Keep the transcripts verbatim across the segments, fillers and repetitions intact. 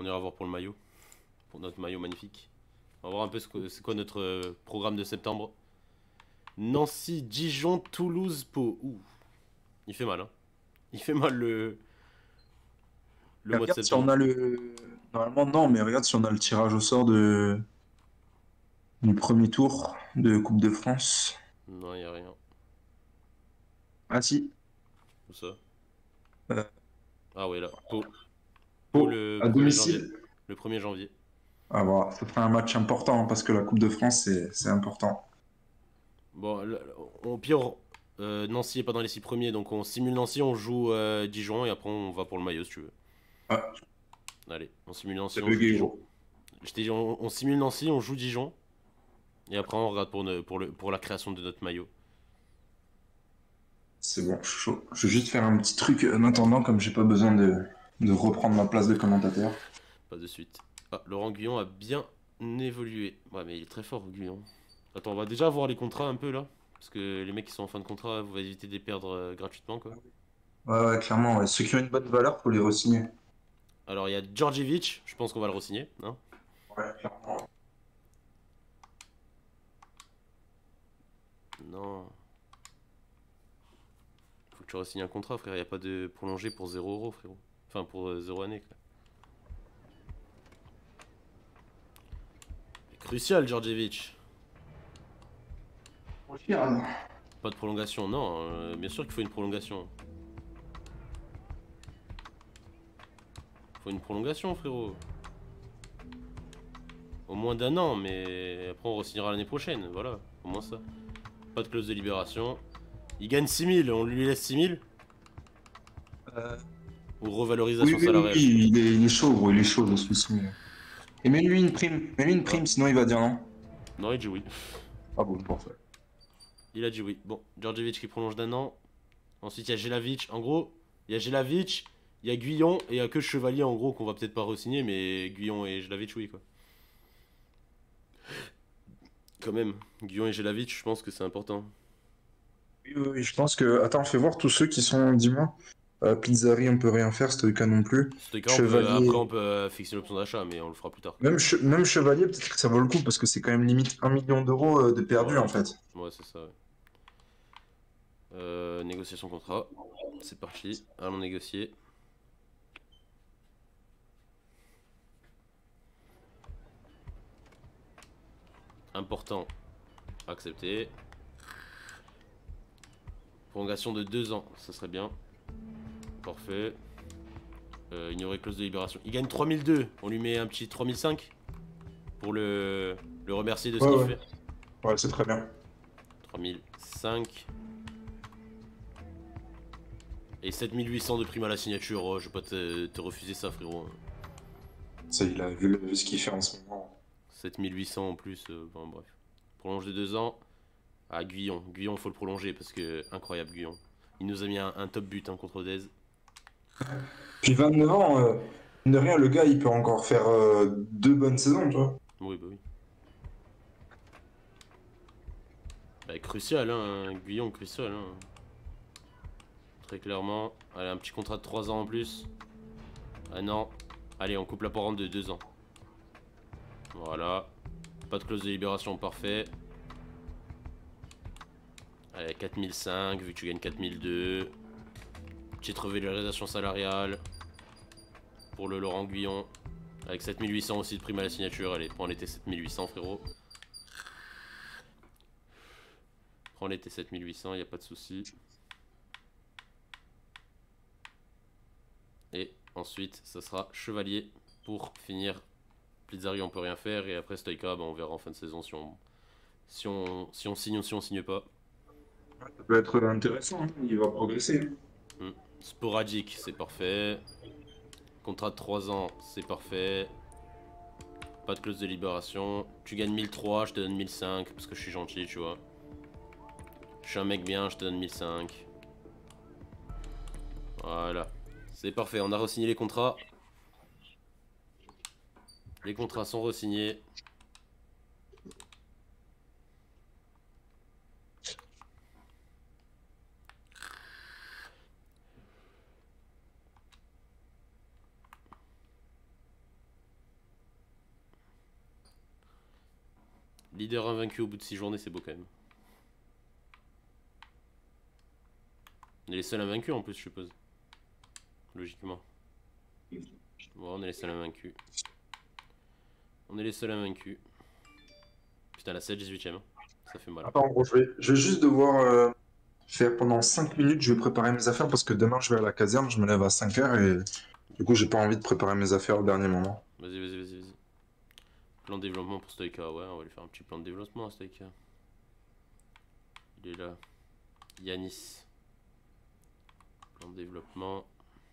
On ira voir pour le maillot. Pour notre maillot magnifique. On va voir un peu c'est quoi notre euh, programme de septembre. Nancy, Dijon, Toulouse, Pau. Ouh. Il fait mal, hein. Il fait mal le, le Et mois de regarde si on septembre. a le. Normalement, non, mais regarde si on a le tirage au sort de... du premier tour de Coupe de France. Non, il a rien. Ah si. Où ça? Euh, Ah ouais, là. Pau. Pau Pau, le à premier janvier. domicile. Le premier janvier. Ah, voilà, ça fera un match important hein, parce que la Coupe de France, c'est c'est important. Bon, le- au pire, euh, Nancy est pas dans les six premiers, donc on simule Nancy, on joue euh, Dijon et après on va pour le maillot si tu veux. Ah, Allez, on simule Nancy, t'as on joue bugué, Dijon. gros. Je t'ai dit, on, on simule Nancy, on joue Dijon et après on regarde pour, ne- pour, le, pour la création de notre maillot. C'est bon, je suis chaud. Je vais juste faire un petit truc en attendant, comme j'ai pas besoin de, de reprendre ma place de commentateur. Pas de suite. Ah, Laurent Guillon a bien évolué. Ouais, mais il est très fort, Guillon. Attends, on va déjà voir les contrats un peu là. Parce que les mecs qui sont en fin de contrat, vous allez éviter de les perdre euh, gratuitement quoi. Ouais, ouais, clairement, ouais. Ceux qui ont une bonne valeur, faut les re-signer. Alors il y a Djordjevic, je pense qu'on va le re-signer. Hein. Ouais, clairement. Non. Faut que tu re-signes un contrat, frère. Il n'y a pas de prolongé pour zéro euro, frérot. Enfin, pour euh, zéro année, quoi. Crucial, Djordjevic. Trop cher, là. Pas de prolongation, non. euh, bien sûr qu'il faut une prolongation. Faut une prolongation, frérot. Au moins d'un an, mais après on re-signera l'année prochaine. Voilà, au moins ça. Pas de clause de libération. Il gagne six mille, on lui laisse six mille. Euh, Ou Oui, revalorisation oui, oui, salariale. oui, il est, il est chaud, gros, il est chaud, je suis sûr. Et mets-lui une prime, mets-lui une Ah, prime, sinon il va dire non. non, il dit oui. Ah bon, parfait. Il a dit oui. Bon, Djordjevic qui prolonge d'un an. Ensuite, il y a Jelavic. En gros, il y a Jelavic, il y a Guyon et il y a que Chevalier en gros qu'on va peut-être pas re-signer, mais Guyon et Jelavic, oui quoi. Quand même, Guyon et Jelavic, je pense que c'est important. Oui, oui, oui, je pense que. Attends, fais voir tous ceux qui sont, dis-moi. Euh, Pizzari, on peut rien faire, Stoïka non plus. Stoika, on peut, après on Chevalier. peut euh, fixer l'option d'achat, mais on le fera plus tard. Même, che- même Chevalier, peut-être que ça vaut le coup parce que c'est quand même limite un million d'euros euh, de perdu Ouais, en fait. ouais, c'est ça. Ouais. Euh, négociation contrat. C'est parti. Allons négocier. Important. Accepté. Prolongation de deux ans. Ça serait bien. Parfait. Euh, ignorer clause de libération. Il gagne trois mille deux. On lui met un petit trois mille cinq. Pour le, le remercier de ce Ouais, qu'il ouais. fait. Ouais, c'est très bien. trois mille cinq. Et sept mille huit cents de prime à la signature. Oh, je vais pas te, te refuser ça, frérot. Ça, il a vu, le- vu ce qu'il fait en ce moment. sept mille huit cents en plus. Euh, bon, bref. Prolonge de deux ans. Ah, Guyon. Guyon, faut le prolonger parce que incroyable, Guyon. Il nous a mis un, un top but hein, contre Odez. Puis vingt-neuf ans, euh, mine de rien, le gars, il peut encore faire euh, deux bonnes saisons, tu vois. Oui, bah oui. Bah, crucial, hein. Guyon, crucial, hein. Très clairement. Allez, un petit contrat de trois ans en plus. Ah non. Allez, on coupe la parente de deux ans. Voilà. Pas de clause de libération, parfait. Allez, quatre mille cinq, vu que tu gagnes quatre mille deux. Petite revalorisation salariale. Pour le Laurent Guyon. Avec sept mille huit cents aussi de prime à la signature. Allez, prends l'été sept mille huit cents, frérot. Prends l'été sept mille huit cents, y a pas de souci. Et ensuite, ça sera Chevalier pour finir. Pizzari, on peut rien faire. Et après, Stoïka, bah, on verra en fin de saison si on, si on, si on signe ou si on signe pas. Ça peut être intéressant, hein, il va progresser. Hmm. Sporadique, c'est parfait. Contrat de trois ans, c'est parfait. Pas de clause de libération. Tu gagnes mille trois, je te donne mille cinq parce que je suis gentil, tu vois. Je suis un mec bien, je te donne mille cinq. Voilà. C'est parfait, on a re-signé les contrats. Les contrats sont re-signés. Leader invaincu au bout de six journées, c'est beau quand même. On est les seuls invaincus en plus, je suppose. Logiquement. Bon, on est les seuls invaincus. On est les seuls invaincus. Putain, la sept, dix-huitième. Ça fait mal. Attends, gros, je vais, je vais juste devoir euh, faire pendant cinq minutes, je vais préparer mes affaires parce que demain je vais à la caserne, je me lève à cinq heures et du coup j'ai pas envie de préparer mes affaires au dernier moment. Vas-y, vas-y, vas-y, vas-y. Plan de développement pour Stoïka, ouais, on va lui faire un petit plan de développement à Stoïka. Il est là. Yanis. Plan de développement.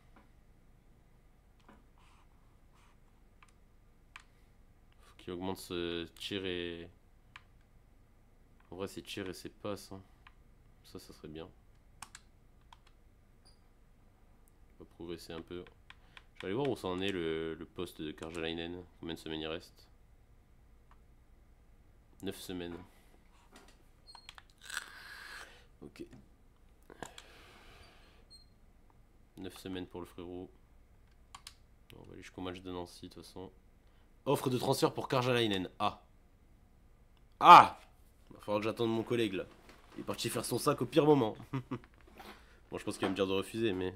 Faut qu'il augmente ce tir et... En vrai, c'est tir et c'est passe. Hein. Ça, ça serait bien. On va progresser un peu. Je vais aller voir où ça en est le, le poste de Karjalainen. Combien de semaines il reste? neuf semaines. Ok. neuf semaines pour le frérot. On va aller jusqu'au match de Nancy de toute façon. Offre de transfert pour Karjalainen. Ah. Ah. Il va falloir que j'attende mon collègue là. Il est parti faire son sac au pire moment. Bon, je pense qu'il va me dire de refuser, mais...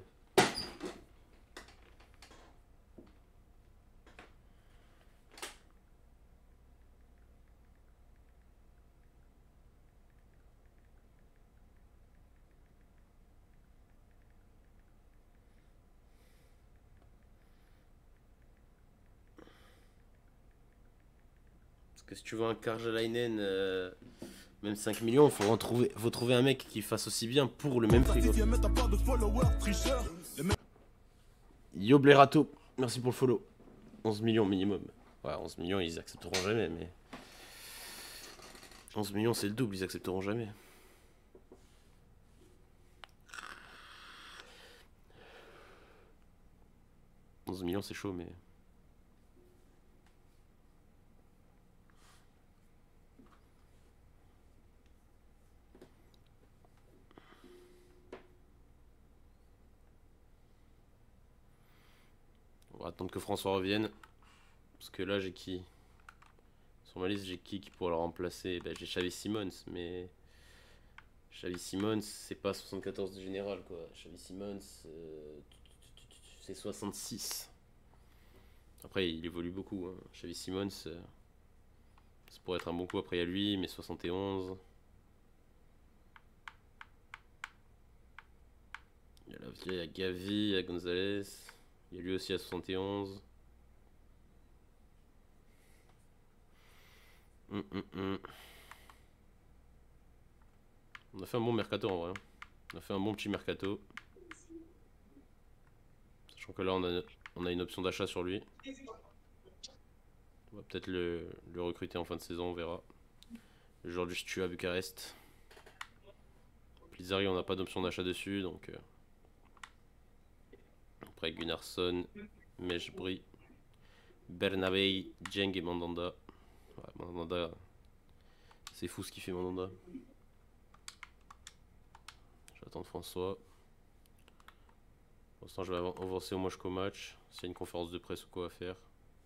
Parce que si tu veux un Karjalainen, euh, même cinq millions, il faut, retrouver, faut trouver un mec qui fasse aussi bien pour le même frigo. Yo Blerato, merci pour le follow. onze millions minimum. Ouais, onze millions, ils accepteront jamais, mais... onze millions, c'est le double, ils accepteront jamais. onze millions, c'est chaud, mais... On va attendre que François revienne. Parce que là, j'ai qui? Sur ma liste, j'ai qui qui pourrait le remplacer? Ben, j'ai Xavi Simons, mais... Xavi Simons, c'est pas soixante-quatorze de général, quoi. Xavi Simons, euh... c'est soixante-six. Après, il évolue beaucoup. Hein. Xavi Simons, euh... ça pourrait être un bon coup. Après, il y a lui, mais soixante et onze. Il y a, la... il y a Gavi, il y a Gonzalez. Il y a lui aussi à soixante et onze. Hum, hum, hum. On a fait un bon mercato en vrai. On a fait un bon petit mercato. Sachant que là, on a, on a une option d'achat sur lui. On va peut-être le, le recruter en fin de saison, on verra. Le joueur du Stu à Bucarest. Plizzari, on n'a pas d'option d'achat dessus, donc... Euh... Après Gunnarsson, Mejbri, Bernabei, Dieng et Mandanda. Ouais, Mandanda, c'est fou ce qu'il fait Mandanda. J'attends François. Pour l'instant, je vais avancer au moins jusqu'au match. S'il y a une conférence de presse ou quoi à faire.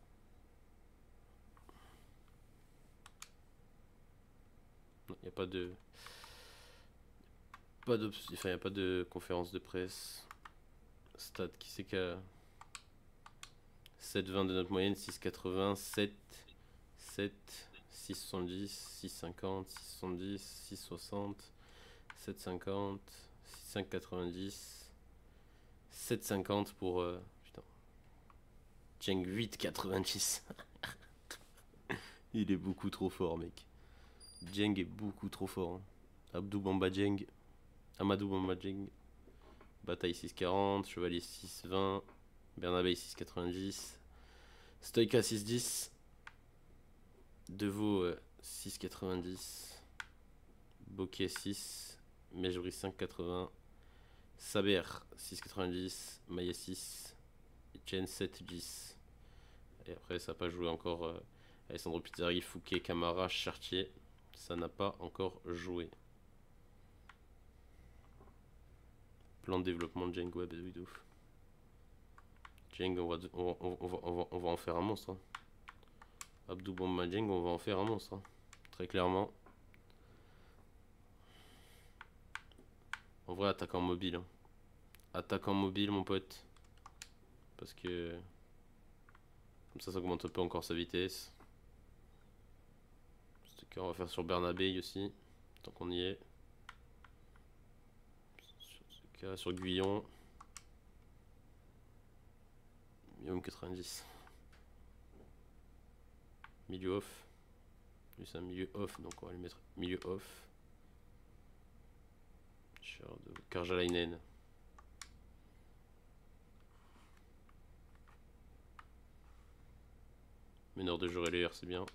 Il n'y a pas de... Pas de... Enfin, il n'y a pas de conférence de presse. Stade, qui c'est qu'à... sept virgule vingt de notre moyenne, six virgule quatre-vingts, sept, sept, six virgule soixante-dix, six virgule cinquante, six virgule soixante-dix, six virgule soixante, sept virgule cinquante, cinq virgule quatre-vingt-dix, sept virgule cinquante pour... Euh, putain. Dieng huit virgule quatre-vingt-dix. Il est beaucoup trop fort, mec. Dieng est beaucoup trop fort. Hein. Abdou Bamba Dieng. Amadou Bamba Dieng. Bataille six virgule quarante. Chevalier six virgule vingt. Bernabei six virgule quatre-vingt-dix. Stoïka six virgule dix. Deveau euh, six virgule quatre-vingt-dix. Bokeh six. Mejbri cinq virgule quatre-vingts. Saber six virgule quatre-vingt-dix. Maillet six. Chen sept virgule dix. Et après ça n'a pas joué encore. Euh, Alessandro Pizzari, Fouquet, Camara, Chartier. Ça n'a pas encore joué. Plan de développement de Dieng, ouais, bah oui, de ouf. Dieng, on va, on, va, on, va, on, va, on va en faire un monstre. Hein. Abdou Bamba Dieng, on va en faire un monstre. Hein. Très clairement. En vrai, attaquant mobile. Hein. Attaquant mobile, mon pote. Parce que... Comme ça, ça augmente un peu encore sa vitesse. C'est on va faire sur Bernabé aussi. Tant qu'on y est. Sur, sur Guyon. Guillaume quatre-vingt-dix. Milieu off. Lui, c'est un milieu off, donc on va lui mettre milieu off. De Karjalainen. Meneur de jeu relais, c'est bien.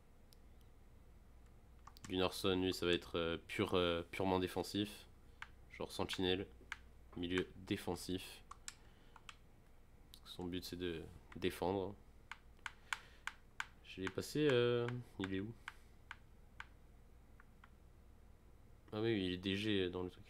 Gunnarsson, lui, ça va être euh, pur, euh, purement défensif. Genre sentinelle. Milieu défensif. Son but, c'est de défendre. Je l'ai passé. Euh, il est où? Ah oui, il est D G dans le truc.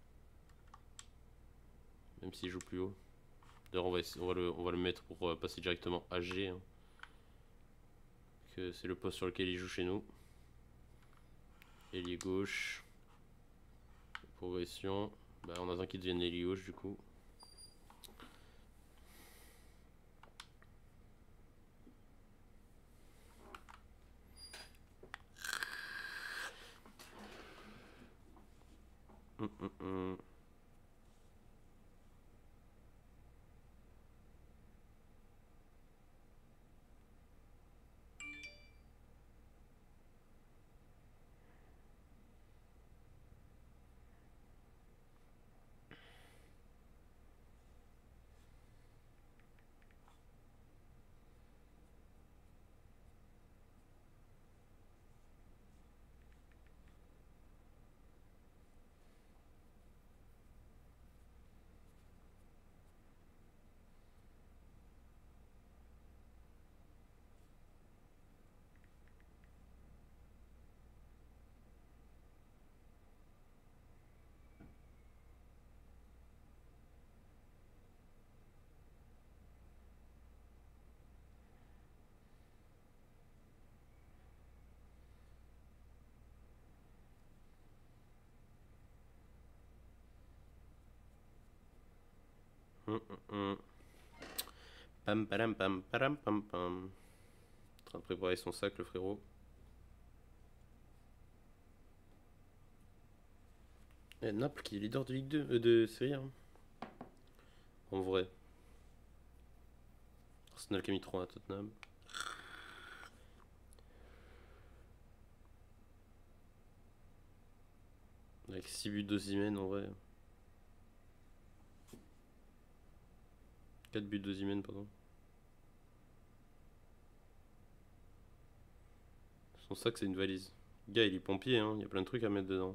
Même s'il joue plus haut. D'ailleurs, on va, on, va le, on va le mettre pour passer directement à G. Hein. Que c'est le poste sur lequel il joue chez nous. Ailier gauche. Progression. Bah, on attend qu'il devienne ailier gauche du coup. Hum, hum, hum. Hum, hum, hum. Pam pam pam pam pam pam. En train de préparer son sac, le frérot. Et Naples qui est leader de Ligue deux, euh, de Serie A. Hein. En vrai. Arsenal qui a mis trois à Tottenham. Avec six buts d'Osimhen en vrai. quatre buts d'Osimhen, pardon. Son sac, c'est une valise. Le gars, il est pompier, hein. Il y a plein de trucs à mettre dedans.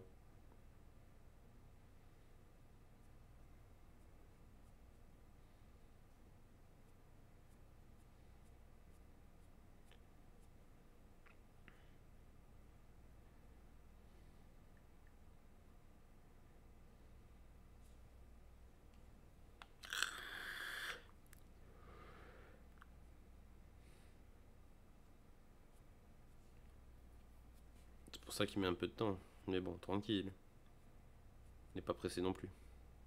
C'est pour ça qu'il met un peu de temps. Mais bon, tranquille. Il n'est pas pressé non plus.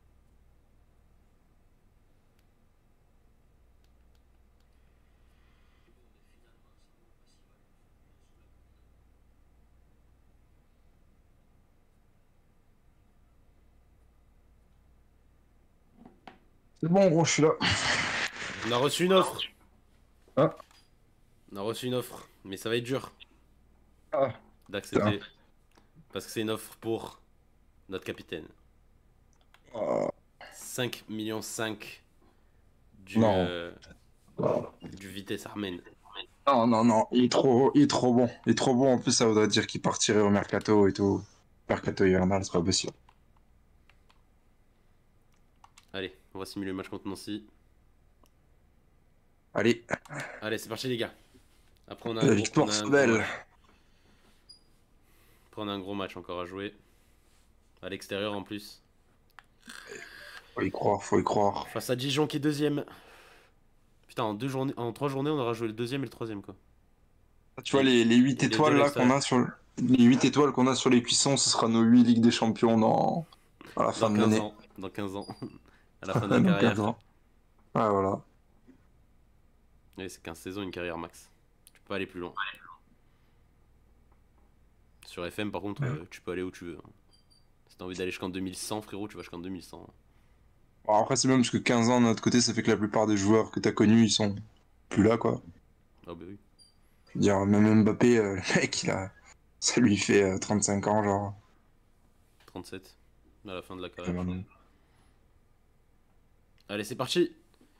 C'est bon, gros, je suis là. On a reçu une offre. Ah. On a reçu une offre. Mais ça va être dur Ah. d'accepter. Parce que c'est une offre pour notre capitaine. Ah. cinq millions cinq du, Non. euh, du Vitesse Armen. Non, non, non, il est trop, il est trop bon. Il est trop bon, en plus, ça voudrait dire qu'il partirait au Mercato et tout. Mercato hivernal, c'est pas possible. Allez, on va simuler le match contre Nancy. Allez. Allez, c'est parti les gars. Après on a La un victoire, gros, on a un c'est gros belle. match. Après on a un gros match encore à jouer. À l'extérieur en plus. Faut y croire, faut y croire. Face à Dijon qui est deuxième. Putain, en, deux journées, en trois journées on aura joué le deuxième et le troisième quoi. Tu vois les, les huit Et les deux étoiles à là qu'on l'extérieur. a sur le... les huit étoiles qu'on a sur les cuissons, ce sera nos huit Ligues des Champions dans... à la fin Dans de quinze l'année. ans. Dans quinze ans. À la fin de la Dans carrière. quinze ans. Ouais, voilà. Oui, c'est quinze saisons, une carrière max. Tu peux pas aller plus loin. Sur F M, par contre, Ouais. euh, tu peux aller où tu veux. hein. Si t'as envie d'aller jusqu'en deux mille cent, frérot, tu vas jusqu'en deux mille cent. Bon, après, c'est même parce que quinze ans de notre côté, ça fait que la plupart des joueurs que t'as connus, ils sont plus là, quoi. Ah bah oui. Je veux dire, même Mbappé, euh, le mec, il a... ça lui fait euh, trente-cinq ans, genre. trente-sept. À la fin de la Euh, carrière. Allez, c'est parti.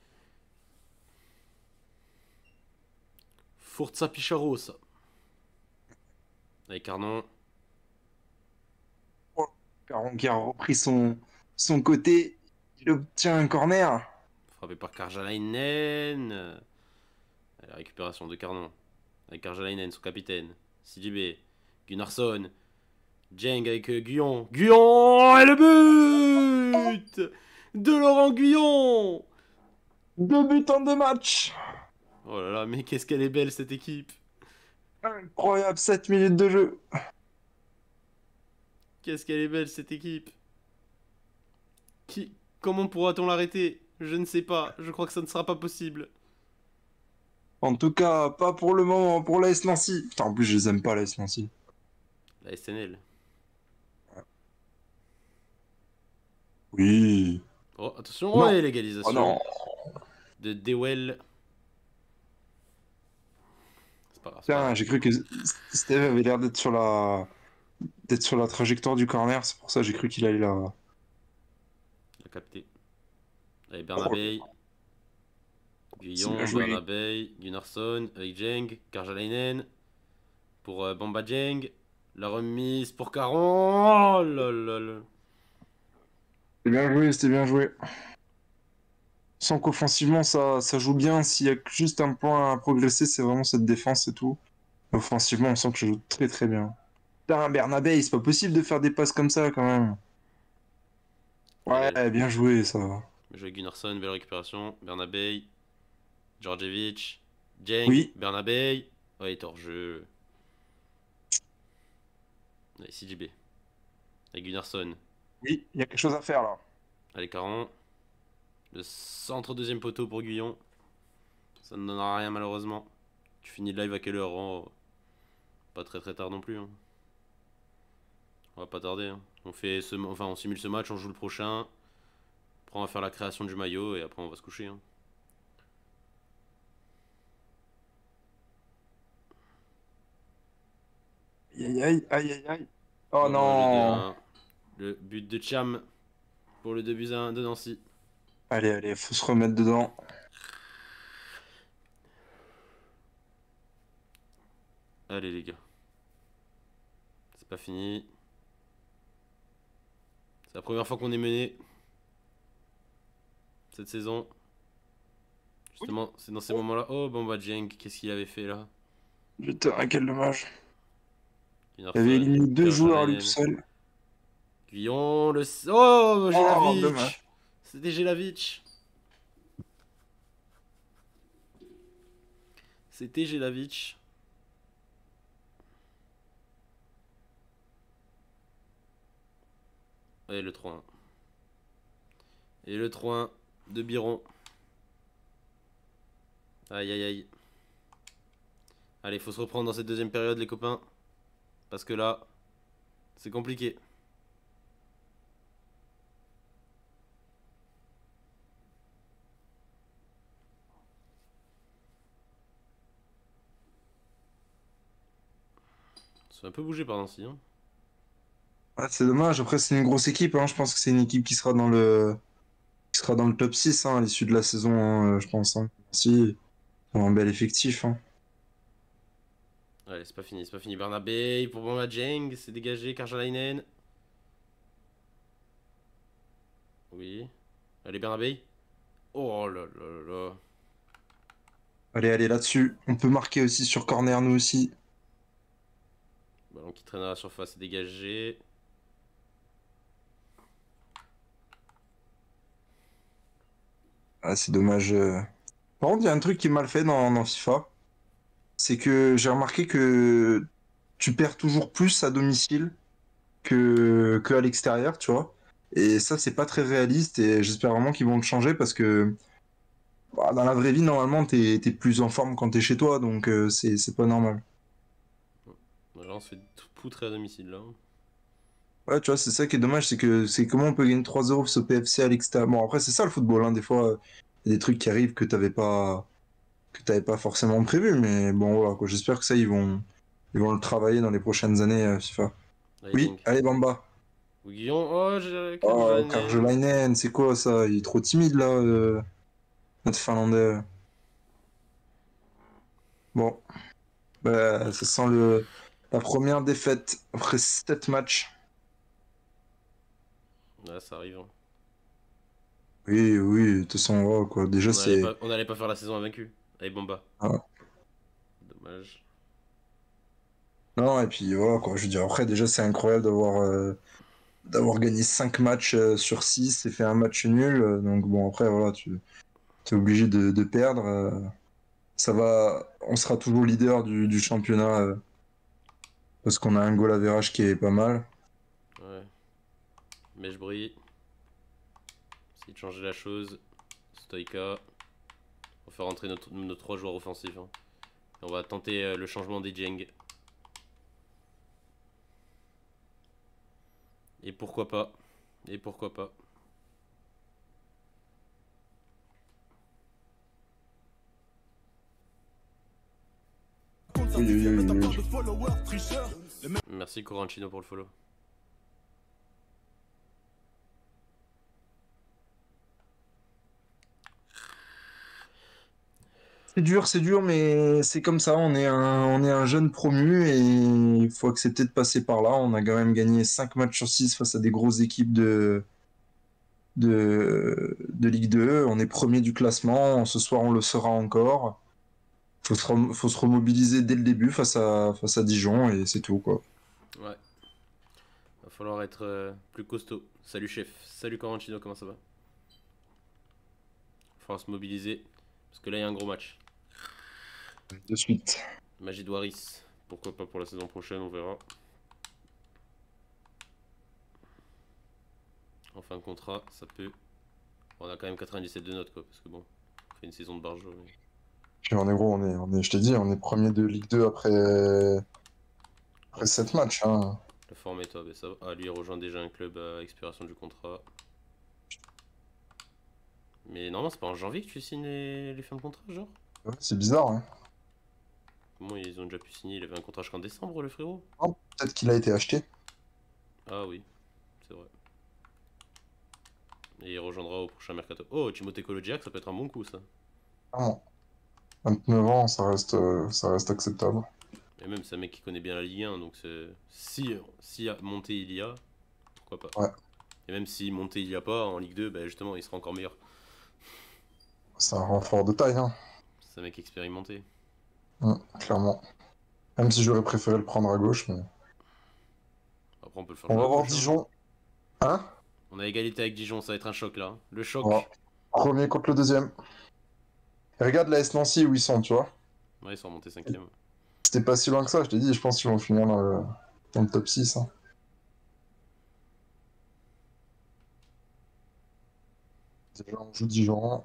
Forza Picharosa. Avec Carnon. Caron qui a repris son, son côté, il obtient un corner. Frappé par Karjalainen. Allez, récupération de Carnon. Avec Karjalainen, son capitaine. C J B. Gunnarsson. Jeng avec euh, Guyon. Guyon. Et le but de Laurent Guyon. Deux buts en deux matchs. Oh là là, mais qu'est-ce qu'elle est belle cette équipe. Incroyable, sept minutes de jeu. Qu'est-ce qu'elle est belle cette équipe. Qui... Comment pourra-t-on l'arrêter? Je ne sais pas. Je crois que ça ne sera pas possible. En tout cas, pas pour le moment, pour l'A S Nancy. Putain, en plus, je les aime pas, l'A S Nancy. La S N L. Oui. Oh, attention. Non. Ouais, Oh l'égalisation non. de Dewell. C'est pas grave. c'est pas Tiens, grave. j'ai cru que Steve avait l'air d'être sur la... d'être sur la trajectoire du corner, c'est pour ça que j'ai cru qu'il allait là. Il a capté. Allez, Bernabé. C'est bien Guillon, joué. Bernabé, Gunnarsson, avec Jeng, Karjalainen. Pour euh, Bamba Jeng. La remise pour Caron. Oh là là là. C'était bien joué, c'était bien joué. Sans qu'offensivement ça, ça joue bien, s'il y a juste un point à progresser, c'est vraiment cette défense et tout. Offensivement, on sent que je joue très très bien. Putain, Bernabé, c'est pas possible de faire des passes comme ça quand même. Ouais, Allez, bien joué ça. bien joué Gunnarsson, belle récupération. Bernabé. Djordjevic. Jeng, Oui, Bernabé. Ouais, il est hors jeu. Allez, C J B. Avec Gunnarsson. oui, il y a quelque chose à faire là. Allez, Caron. Le centre deuxième poteau pour Guyon. Ça ne donnera rien malheureusement. Tu finis le live à quelle heure? Oh, pas très très tard non plus. hein. On va pas tarder. hein. On fait ce, enfin on simule ce match, on joue le prochain. Après on va faire la création du maillot et après on va se coucher. hein. Aïe aïe aïe aïe aïe. Oh Oh, le non. deux un. Le but de Cham pour le deux buts à un de Nancy. Allez, allez, faut se remettre dedans. Allez les gars. C'est pas fini. C'est la première fois qu'on est mené. Cette saison. Justement, c'est dans ces moments-là. Oh, Bamba Dieng, qu'est-ce qu'il avait fait là? Putain, quel dommage. Il avait Gunnarsson, éliminé deux joueurs à lui tout Karjalainen. seul. Guyon, le... Oh, Oh, dommage. Jelavic. C'était Jelavic. C'était Jelavic. Et le trois un. Et le trois un de Biron. Aïe aïe aïe. Allez, faut se reprendre dans cette deuxième période les copains. Parce que là, c'est compliqué. C'est un peu bougé par Nancy. Hein. Ouais, c'est dommage, après c'est une grosse équipe, hein. Je pense que c'est une équipe qui sera dans le qui sera dans le top six hein, à l'issue de la saison, hein, euh, je pense. Hein. Si, ils ont un bel effectif. Hein. Allez, c'est pas fini, c'est pas fini. Bernabé pour Bamba Dieng, c'est dégagé. Karjalainen. Oui. Allez, Bernabé. Oh là là là là. Allez, allez, là-dessus. On peut marquer aussi sur corner, nous aussi. Ballon qui traîne à la surface, c'est dégagé. Ah, c'est dommage. euh. Par contre, il y a un truc qui est mal fait dans, dans FIFA. C'est que j'ai remarqué que tu perds toujours plus à domicile que, que à l'extérieur, tu vois. Et ça, c'est pas très réaliste et j'espère vraiment qu'ils vont le changer parce que bah, dans la vraie vie, normalement, t'es, t'es plus en forme quand t'es chez toi, donc euh, c'est, c'est pas normal. Là, on se fait poutrer à domicile là. Ouais, tu vois, c'est ça qui est dommage, c'est que c'est comment on peut gagner trois zéro face au P F C à l'extérieur. Bon, après, c'est ça le football, hein. Des fois, il y a des trucs qui arrivent que t'avais pas, que t'avais pas forcément prévu, mais bon, voilà, quoi. J'espère que ça, ils vont, ils vont le travailler dans les prochaines années, euh, FIFA. Allez, Oui, Ding. allez, Bamba. Guillon, oh, j'ai Oh, Karjalainen. Karjalainen, c'est quoi ça? Il est trop timide, là, euh, notre Finlandais. Bon, bah, ça sent le, la première défaite après sept matchs. Ouais, ça arrive. Hein. Oui, oui, de toute façon, voilà, quoi. Déjà, On allait c'est. pas, on allait pas faire la saison invaincue. Allez, Bomba. Ah. Dommage. Non, et puis voilà, quoi. Je veux dire, après, déjà, c'est incroyable d'avoir euh, d'avoir gagné cinq matchs euh, sur six et fait un match nul. euh, donc, bon, après, voilà, tu es obligé de, de perdre. euh, ça va. On sera toujours leader du, du championnat euh, parce qu'on a un goal average qui est pas mal. Ouais. Mais je brille. Essayer de changer la chose. Stoïka. On va faire rentrer nos, nos trois joueurs offensifs. Hein. Et on va tenter euh, le changement des Jeng. Et pourquoi pas. Et pourquoi pas. Oui, oui, oui, oui. Merci Corancino pour le follow. C'est dur, c'est dur, mais c'est comme ça. On est un, on est un jeune promu et il faut accepter de passer par là. On a quand même gagné cinq matchs sur six face à des grosses équipes de, de, de Ligue deux. On est premier du classement. Ce soir, on le sera encore. Faut se, rem- faut se remobiliser dès le début face à, face à Dijon et c'est tout, quoi. Ouais. Va falloir être euh, plus costaud. Salut chef. Salut Corancino, comment ça va? Va falloir se mobiliser. Parce que là, il y a un gros match. De suite. Magie Waris. Pourquoi pas pour la saison prochaine, on verra. En fin de contrat, ça peut. On a quand même quatre-vingt-dix-sept de notes, quoi. Parce que bon, on fait une saison de barjo. Mais... Puis on est gros, on est, on est, je t'ai dit, on est premier de Ligue deux après, Oh, après sept matchs, hein. la forme est top. Et ça va. Ah, lui, il rejoint déjà un club à expiration du contrat. Mais normalement, c'est pas en janvier que tu signes les, les fins de contrat, genre? Ouais, c'est bizarre, hein. Comment ils ont déjà pu signer? Il avait un contrat jusqu'en décembre, le frérot? Non, peut-être qu'il a été acheté. Ah oui, c'est vrai. Et il rejoindra au prochain mercato. Oh, Timothée Kolodziak, ça peut être un bon coup, ça. Vraiment. vingt-neuf ans, ça reste, euh, ça reste acceptable. Et même, c'est un mec qui connaît bien la Ligue un, donc c'est... Si, si monté il y a, pourquoi pas. Ouais, Et même si monté il y a pas, en Ligue deux, bah justement, il sera encore meilleur. c'est un renfort de taille, hein. C'est un mec expérimenté. Hum, clairement. Même si j'aurais préféré le prendre à gauche, mais. Après, on peut le faire On jouer va à voir gauche, hein. Dijon. Hein? On a égalité avec Dijon, ça va être un choc, là. Le Voilà. choc. Premier contre le deuxième. Et regarde la S Nancy où ils sont, tu vois. Ouais, ils sont remontés cinquième. C'était pas si loin que ça, je t'ai dit, je pense qu'ils vont finir dans le, dans le top six, hein. Déjà, on joue Dijon.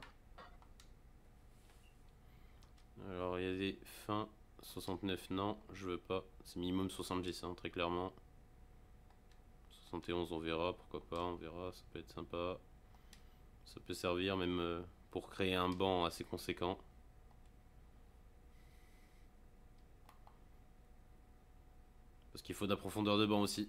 Alors, il y a des fins. soixante-neuf, non, je veux pas. C'est minimum soixante-dix, hein, très clairement. soixante et onze, on verra, pourquoi pas, on verra, ça peut être sympa. Ça peut servir même euh, pour créer un banc assez conséquent. Parce qu'il faut de la profondeur de banc aussi.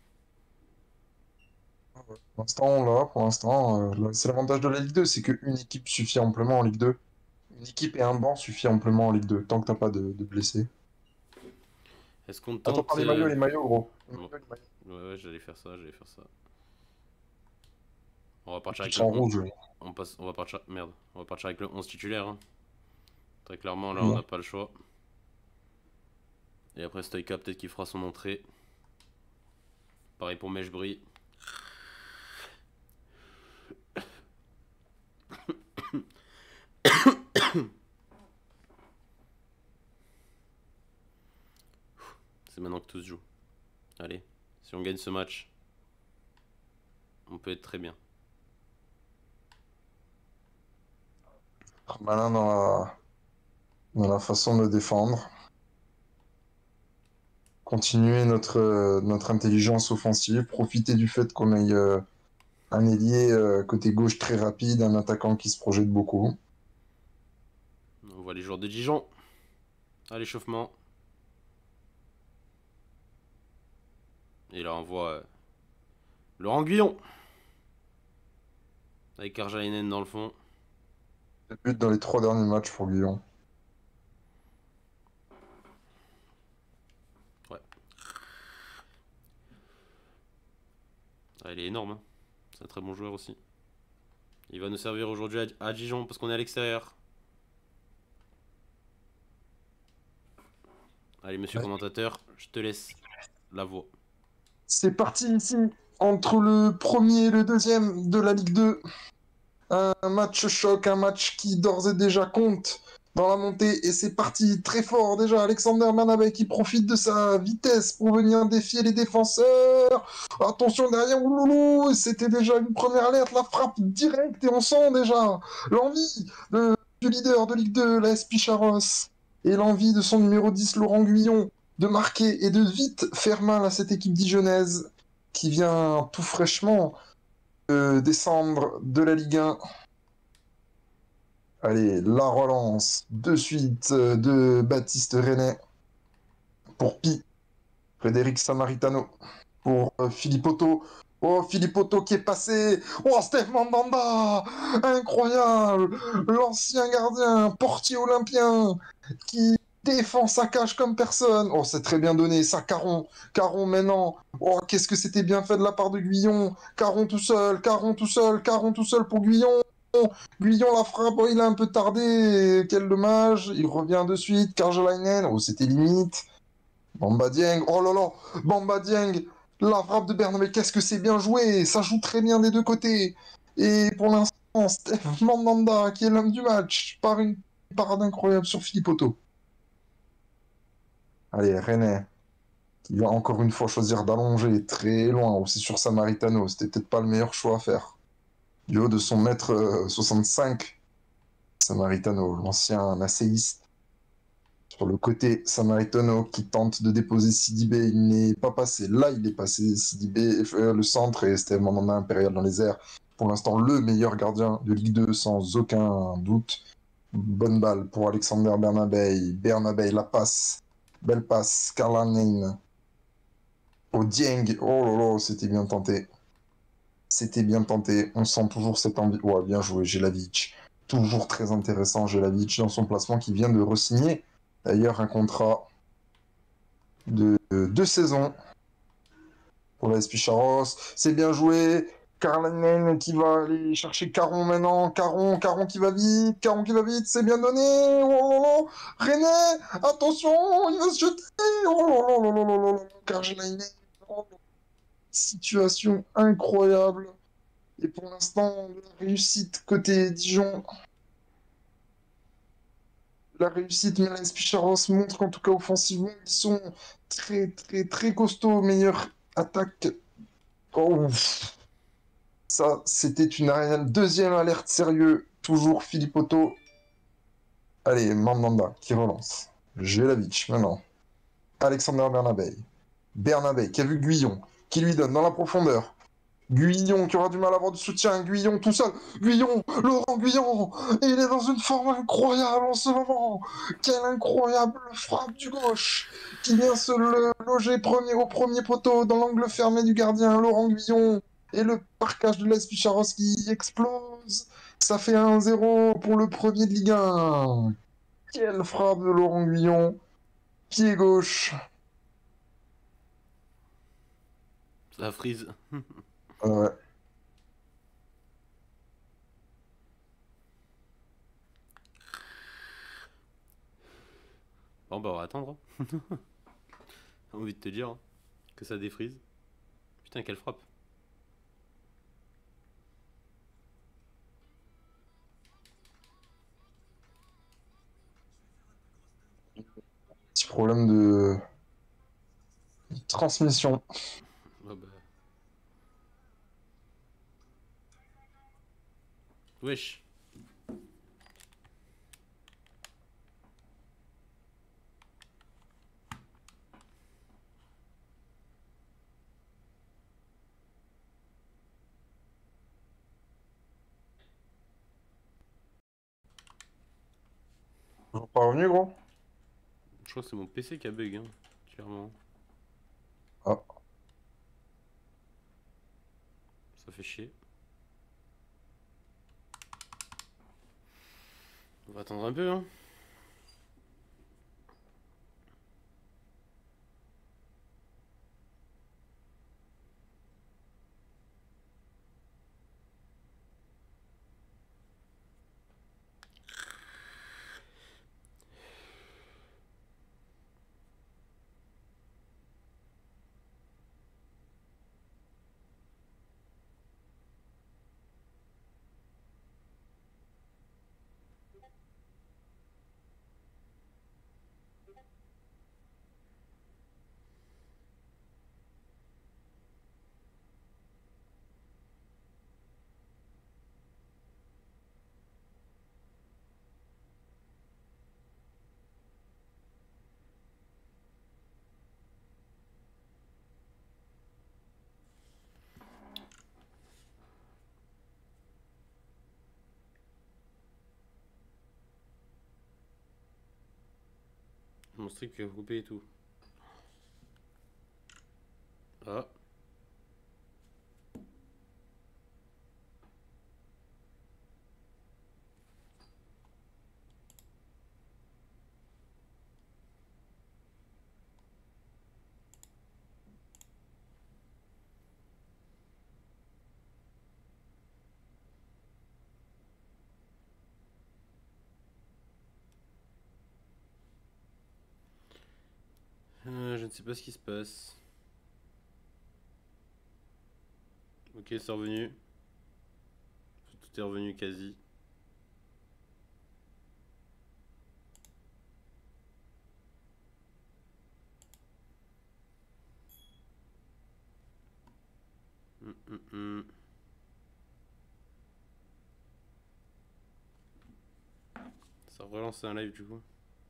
Pour l'instant, là, pour l'instant, euh, là, c'est l'avantage de la Ligue deux, c'est qu'une équipe suffit amplement en Ligue deux. Une équipe et un banc suffit amplement en Ligue deux, tant que t'as pas de, de blessés. Est-ce qu'on Attends, tente par les maillots, euh, les maillots, gros. Les bon. maillots, les maillots. Ouais, ouais, j'allais faire ça, j'allais faire ça. On va partir Tout avec ça le en onze. rouge. On, passe, on va partir. Merde. On va partir avec le onze titulaire. Hein. Très clairement, là, on Bon. n'a pas le choix. Et après, Stoïka, peut-être qu'il fera son entrée. Pareil pour Meshbri. C'est maintenant que tout se joue. Allez, si on gagne ce match, on peut être très bien. Malin dans la... dans la façon de défendre. Continuer notre, euh, notre intelligence offensive, profiter du fait qu'on ait euh, un ailier euh, côté gauche très rapide, un attaquant qui se projette beaucoup. On voit les joueurs de Dijon. À l'échauffement. Et là on voit euh, Laurent Guillon. Avec Karjalainen dans le fond. Le but dans les trois derniers matchs pour Guillon. Ouais. Ah, il est énorme. Hein. C'est un très bon joueur aussi. Il va nous servir aujourd'hui à, à Dijon parce qu'on est à l'extérieur. Allez, monsieur Ouais. commentateur, je te laisse la voix. C'est parti ici, entre le premier et le deuxième de la Ligue deux. Un match choc, un match qui d'ores et déjà compte dans la montée. Et c'est parti très fort déjà. Alexander Bernabé qui profite de sa vitesse pour venir défier les défenseurs. Attention derrière, ouloulou, c'était déjà une première alerte, la frappe directe et on sent déjà l'envie de- du leader de Ligue deux, la S P Charos, et l'envie de son numéro dix, Laurent Guillon, de marquer et de vite faire mal à cette équipe dijonnaise qui vient tout fraîchement de descendre de la Ligue un. Allez, la relance de suite euh, de Baptiste René pour Pi. Frédéric Samaritano pour euh, Philippe Otto. Oh, Philippe Otto qui est passé. Oh, Steph Mandanda. Incroyable. L'ancien gardien, portier olympien, qui défend sa cage comme personne. Oh, c'est très bien donné. Ça, Caron. Caron maintenant. Oh, qu'est-ce que c'était bien fait de la part de Guyon. Caron tout seul. Caron tout seul. Caron tout seul pour Guyon. Guyon la frappe, oh, il a un peu tardé, quel dommage, il revient de suite, Karjalainen, oh c'était limite, Bamba Dieng, oh là là, Bamba Dieng, la frappe de Bernabé, qu'est-ce que c'est bien joué, ça joue très bien des deux côtés, et pour l'instant, Steph Mandanda, qui est l'homme du match, par une parade incroyable sur Philippe Otto. Allez, René, qui va encore une fois choisir d'allonger très loin, aussi sur Samaritano, c'était peut-être pas le meilleur choix à faire. Du haut de son mètre euh, soixante-cinq, Samaritano, l'ancien asséiste. Sur le côté, Samaritano qui tente de déposer Sidibé, il n'est pas passé. Là, il est passé Sidibé, euh, le centre, et c'était Mandanda Impérial dans les airs. Pour l'instant, le meilleur gardien de Ligue deux, sans aucun doute. Bonne balle pour Alexander Bernabé. Bernabé, la passe. Belle passe. Karlanen. Au Dieng. Oh là là, c'était bien tenté. C'était bien tenté. On sent toujours cette envie. Ouais, bien joué, Jelavic. Toujours très intéressant, Jelavic, dans son placement qui vient de re-signer. D'ailleurs, un contrat de deux saisons pour la S P Charos. C'est bien joué. Karlanen qui va aller chercher Caron maintenant. Caron, Caron qui va vite. Caron qui va vite. C'est bien donné. Oh là là. René, attention, il va se jeter. Oh là là là là là là. Karlanen. Oh, situation incroyable. Et pour l'instant, la réussite côté Dijon. La réussite, mais la S P Charos montre qu'en tout cas offensivement, ils sont très très très costauds. Meilleure attaque. Oh, ça, c'était une Ariane. Deuxième alerte sérieux. Toujours Philippe Otto. Allez, Mandanda qui relance. Jelavic maintenant. Alexander Bernabé. Bernabé qui a vu Guyon, qui lui donne dans la profondeur. Guyon qui aura du mal à avoir du soutien. Guyon tout seul. Guyon, Laurent Guyon. Et il est dans une forme incroyable en ce moment. Quelle incroyable frappe du gauche qui vient se le loger premier, au premier poteau dans l'angle fermé du gardien Laurent Guyon. Et le parquage de l'S P Charos qui explose. Ça fait un zéro pour le premier de Ligue un. Quelle frappe de Laurent Guyon. Pied gauche. Ça frise. Ouais. Bon bah on va attendre. Hein. J'ai envie de te dire hein, que ça défrise. Putain quelle frappe. Petit problème de Transmission. Ah bah. Wesh. Toujours pas revenu, gros? Je crois que c'est mon P C qui a bug, hein, clairement. Ah. Ça fait chier. On va attendre un peu, hein. Mon strip qui a coupé et tout. Ah. Euh, je ne sais pas ce qui se passe. Ok, c'est revenu. Tout est revenu quasi. Hum, hum, hum. Ça relance un live du coup.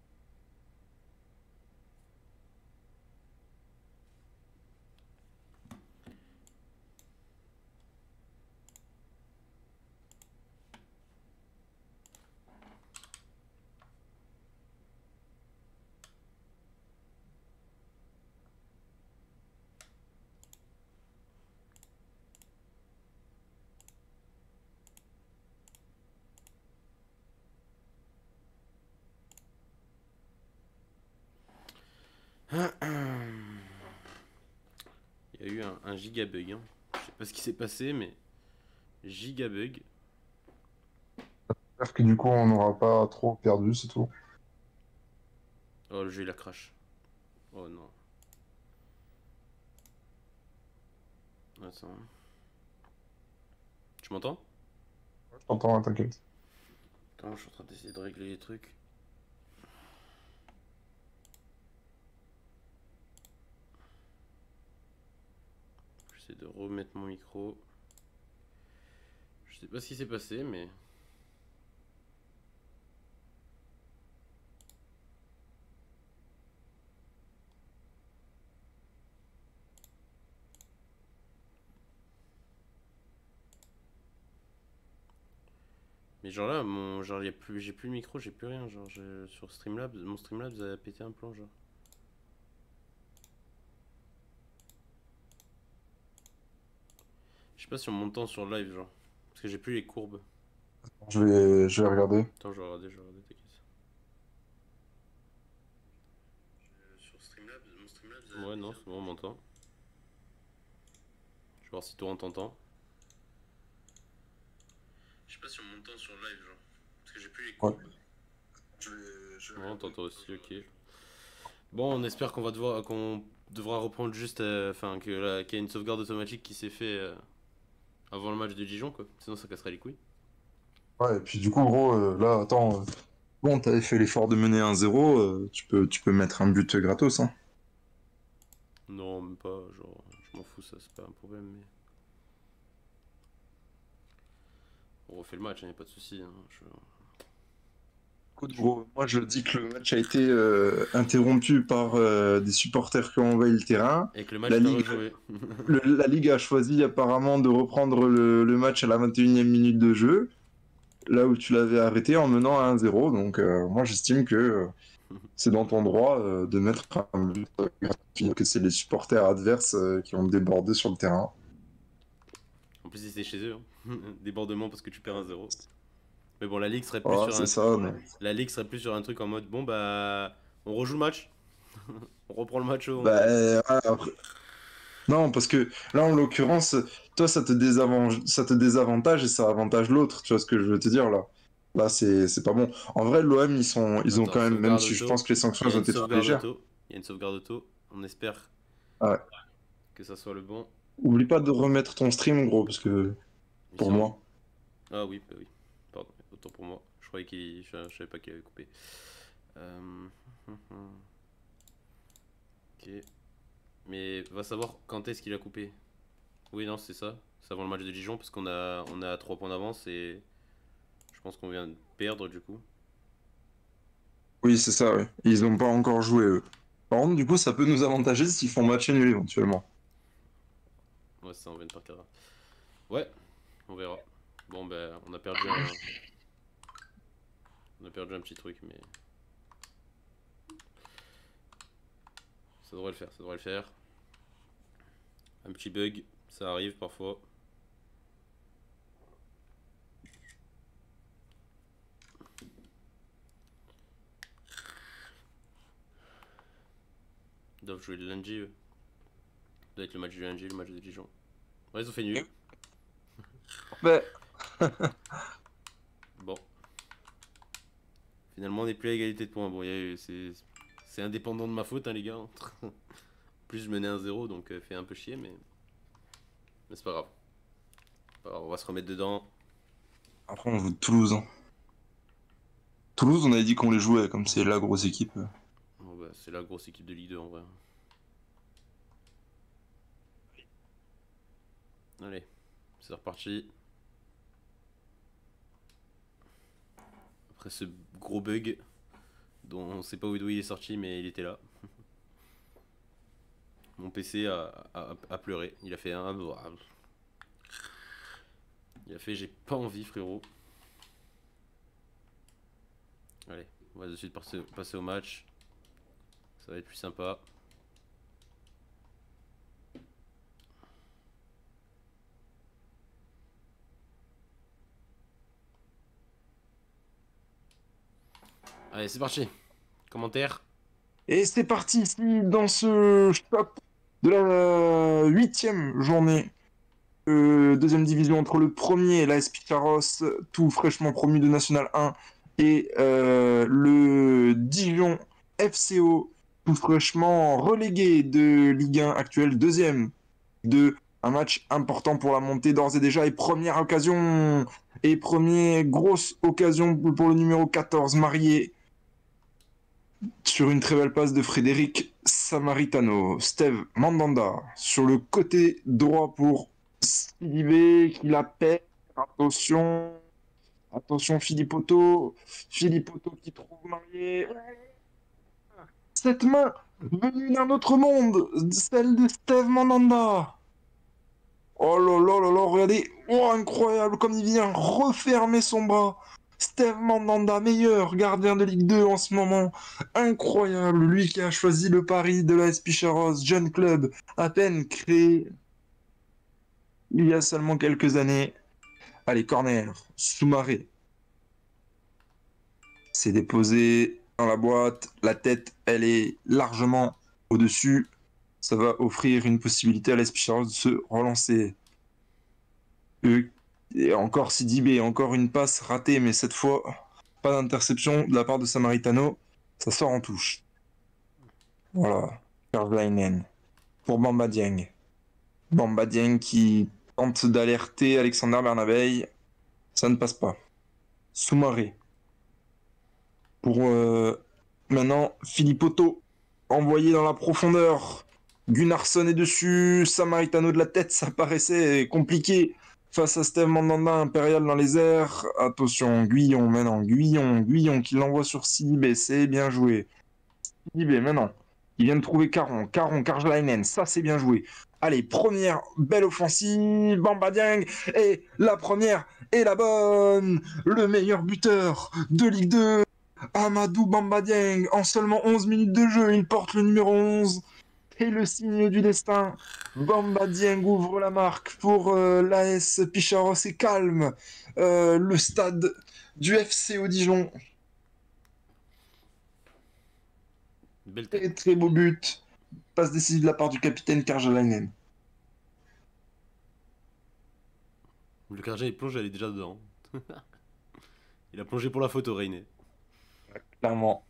Il y a eu un, un giga bug. Hein. Je sais pas ce qui s'est passé, mais giga bug. J'espère que du coup, on n'aura pas trop perdu, c'est tout. Oh, le jeu il a crash. Oh non. Attends. Tu m'entends? Je t'entends, hein, t'inquiète. Attends, je suis en train d'essayer de régler les trucs. J'essaie de remettre mon micro. Je sais pas ce qui s'est passé, mais. Mais genre là, mon, genre, y a plus, j'ai plus le micro, j'ai plus rien. Genre, je- sur Streamlabs, mon Streamlabs a pété un plomb, genre. Je sais pas si on monte sur le live, genre. Parce que j'ai plus les courbes. Je vais, je vais regarder. Attends, je vais regarder, je vais regarder, t'inquiète. Sur Streamlabs, mon Streamlabs. Ouais, non, c'est bon, on m'entend. Je vais voir si toi on t'entend. Je sais pas si on m'entend sur le live, genre. Parce que j'ai plus les courbes. Ouais. Je vais, je vais Non, on t'entend aussi, ok. Bon, on espère qu'on va devoir, qu'on devra reprendre juste, euh, enfin, que la- qu'il y a une sauvegarde automatique qui s'est fait euh, avant le match de Dijon, quoi. Sinon, ça casserait les couilles. Ouais, et puis du coup, gros, euh, là, attends. euh, Bon, t'avais fait l'effort de mener un zéro, euh, tu peux, tu peux mettre un but gratos, hein. Non, même pas, genre, je m'en fous, ça, c'est pas un problème, mais... On refait le match, hein, y a pas de soucis. Hein, je... Écoute, gros, moi je dis que le match a été euh, interrompu par euh, des supporters qui ont envahi le terrain. Et que le match La peut Ligue, rejouer. le- la Ligue a choisi apparemment de reprendre le, le match à la vingt et unième minute de jeu, là où tu l'avais arrêté en menant à un zéro. Donc euh, moi j'estime que euh, c'est dans ton droit euh, de mettre un but gratuit, que c'est les supporters adverses euh, qui ont débordé sur le terrain. En plus, c'était chez eux. Hein. Débordement parce que tu perds un zéro. Mais bon, la Ligue serait plus Voilà, sur c'est un... ça. Mais... La Ligue serait plus sur un truc en mode, bon bah... On rejoue le match. On reprend le match au... Bah, euh, après- Non, parce que là, en l'occurrence, toi, ça te désavantage, ça te désavantage et ça avantage l'autre. Tu vois ce que je veux te dire là? Là, c'est c'est pas bon. En vrai, l'O M, ils sont, ils ont Attends, quand même, même sauvegarde si je auto. pense que les Il sanctions y a elles ont une été trop sauvegarde légères. auto. Il y a une sauvegarde auto. On espère Ouais. que ça soit le bon. Oublie pas de remettre ton stream, gros, parce que Ils pour sont où? moi. Ah oui, bah oui. Pardon, autant pour moi. Je croyais qu'il... Je, je savais pas qu'il avait coupé. Euh... Ok. Mais va savoir quand est-ce qu'il a coupé. Oui, non, c'est ça. C'est avant le match de Dijon parce qu'on a, on a trois points d'avance et je pense qu'on vient de perdre du coup. Oui, c'est ça, ouais. Ils ont pas encore joué, eux. Par contre, du coup, ça peut nous avantager s'ils font match nul éventuellement. Ouais, c'est ça, on vient de perdre. Ouais, on verra. Bon, ben, on a perdu un... On a perdu un petit truc, mais... Ça devrait le faire, ça devrait le faire. Un petit bug, ça arrive parfois. Ils doivent jouer le lundi, eux. Ça doit être le match du lundi, le match de Dijon. Ouais, ils ont fait nul. Ouais. Bon. Finalement, on n'est plus à égalité de points. Bon, c'est c'est indépendant de ma faute, hein, les gars. En plus, je menais un zéro, donc euh, fait un peu chier, mais... Mais c'est pas grave. Pas grave. On va se remettre dedans. Après, on joue de Toulouse. Hein. Toulouse, on avait dit qu'on les jouait, comme c'est la grosse équipe. Bon, bah, c'est la grosse équipe de Ligue deux, en vrai. Allez, c'est reparti. Après ce gros bug, dont on sait pas d'où il est sorti, mais il était là. Mon P C a, a, a pleuré. Il a fait un... Il a fait j'ai pas envie, frérot. Allez, on va de suite passer, passer au match. Ça va être plus sympa. Allez, c'est parti. Commentaire. Et c'est parti ici dans ce choc de la huitième journée. Euh, deuxième division entre le premier, l'A S Picharos, tout fraîchement promu de National un, et euh, le Dijon F C O, tout fraîchement relégué de Ligue un actuelle, deuxième de un match important pour la montée d'ores et déjà, et première occasion, et première grosse occasion pour le numéro quatorze, Marié, sur une très belle passe de Frédéric Samaritano. Steve Mandanda sur le côté droit pour Sidibé qui la perd. Attention. Attention Philippe Otto. Philippe Otto qui trouve Marié. Cette main venue d'un autre monde. Celle de Steve Mandanda. Oh là là là là, regardez. Oh, incroyable comme il vient refermer son bras. Steve Mandanda, meilleur gardien de Ligue deux en ce moment. Incroyable, lui qui a choisi le pari de l'A S Picharos, jeune club, à peine créé il y a seulement quelques années. Allez, corner, Soumaré. C'est déposé dans la boîte. La tête, elle est largement au-dessus. Ça va offrir une possibilité à l'A S Picharos de se relancer. Et encore Sidibé, encore une passe ratée, mais cette fois, pas d'interception de la part de Samaritano. Ça sort en touche. Voilà. Verlainen. Pour Bamba Dieng. Bamba Dieng qui tente d'alerter Alexander Bernabei. Ça ne passe pas. Soumaré. Pour euh, maintenant Philippe Otto. Envoyé dans la profondeur Gunnarsson est dessus, Samaritano de la tête, ça paraissait compliqué face à Steve Mandanda, Impérial dans les airs. Attention, Guyon maintenant, Guyon, Guyon qui l'envoie sur Sidibé, c'est bien joué. Sidibé maintenant, il vient de trouver Caron, Caron, Karjalainen, ça c'est bien joué. Allez, première belle offensive, Bamba Dieng, et la première est la bonne. Le meilleur buteur de Ligue deux, Amadou Bamba Dieng, en seulement onze minutes de jeu, il porte le numéro onze. Et le signe du destin, Bamba Dieng ouvre la marque pour euh, l'A S Picharos et calme euh, le stade du F C au Dijon. Belle Très tête. très beau but. Passe décisive de la part du capitaine Karjalainen. Le gardien il plonge, elle est déjà dedans. Il a plongé pour la photo, Reiné. Clairement.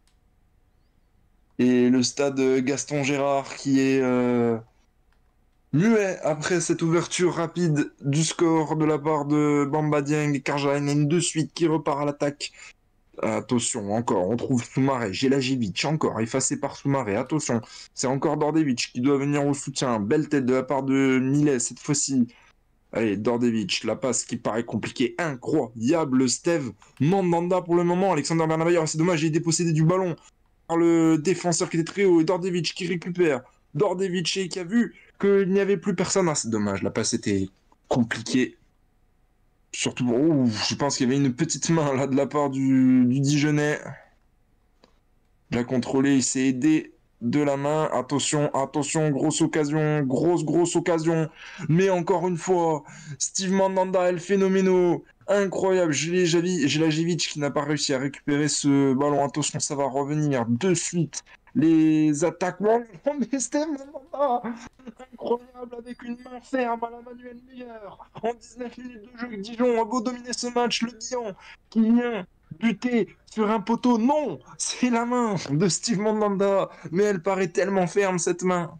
Et le stade Gaston Gérard qui est euh, muet après cette ouverture rapide du score de la part de Bamba Dieng et Karjalainen de suite qui repart à l'attaque. Attention, encore, on trouve Soumaré, Jelajevic, encore, effacé par Soumaré, attention, c'est encore Dordevic qui doit venir au soutien, belle tête de la part de Millet cette fois-ci. Allez, Dordevic, la passe qui paraît compliquée, incroyable, Steve Mandanda pour le moment, Alexander Bernabéior, c'est dommage, il est dépossédé du ballon par le défenseur qui était très haut, et Dordevic qui récupère, Dordevic qui a vu qu'il n'y avait plus personne, ah c'est dommage, la passe était compliquée. Surtout, oh, je pense qu'il y avait une petite main là de la part du, du Dijonais. Bien contrôlé, il s'est aidé de la main. Attention, attention, grosse occasion, grosse, grosse occasion. Mais encore une fois, Steve Mandanda, El Phénoméno, incroyable. Jelajevic qui n'a pas réussi à récupérer ce ballon. Attention, ça va revenir de suite. Les attaques. Oh, mais Steve Mandanda, incroyable avec une main ferme à la Manuel Neuer. En dix-neuf minutes de jeu, Dijon a beau dominer ce match. Le Dijon qui vient buter sur un poteau. Non, c'est la main de Steve Mandanda. Mais elle paraît tellement ferme cette main.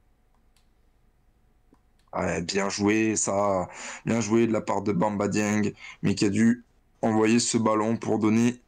Ouais, bien joué, ça. Bien joué de la part de Bamba Dieng. Mais qui a dû envoyer ce ballon pour donner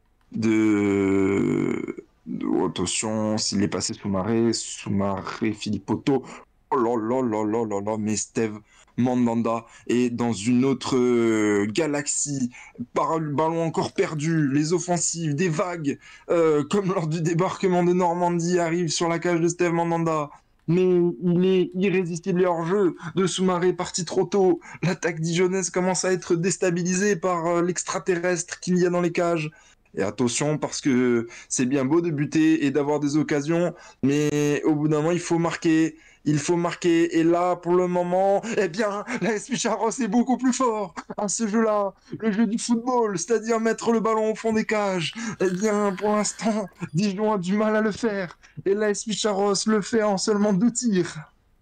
de... Oh, attention, s'il est passé Soumaré, Soumaré, Philippotto. Oh là là là là là là, mais Steve Mandanda est dans une autre euh, galaxie. Par le ballon encore perdu, les offensives, des vagues, euh, comme lors du débarquement de Normandie, arrivent sur la cage de Steve Mandanda. Mais il est irrésistible hors jeu de Soumaré parti trop tôt. L'attaque dijonnaise commence à être déstabilisée par euh, l'extraterrestre qu'il y a dans les cages. Et attention, parce que c'est bien beau de buter et d'avoir des occasions, mais au bout d'un moment, il faut marquer. Il faut marquer. Et là, pour le moment, eh bien, l'A S Picharos est beaucoup plus fort à ce jeu-là. Le jeu du football, c'est-à-dire mettre le ballon au fond des cages. Eh bien, pour l'instant, Dijon a du mal à le faire. Et l'A S Picharos le fait en seulement deux tirs.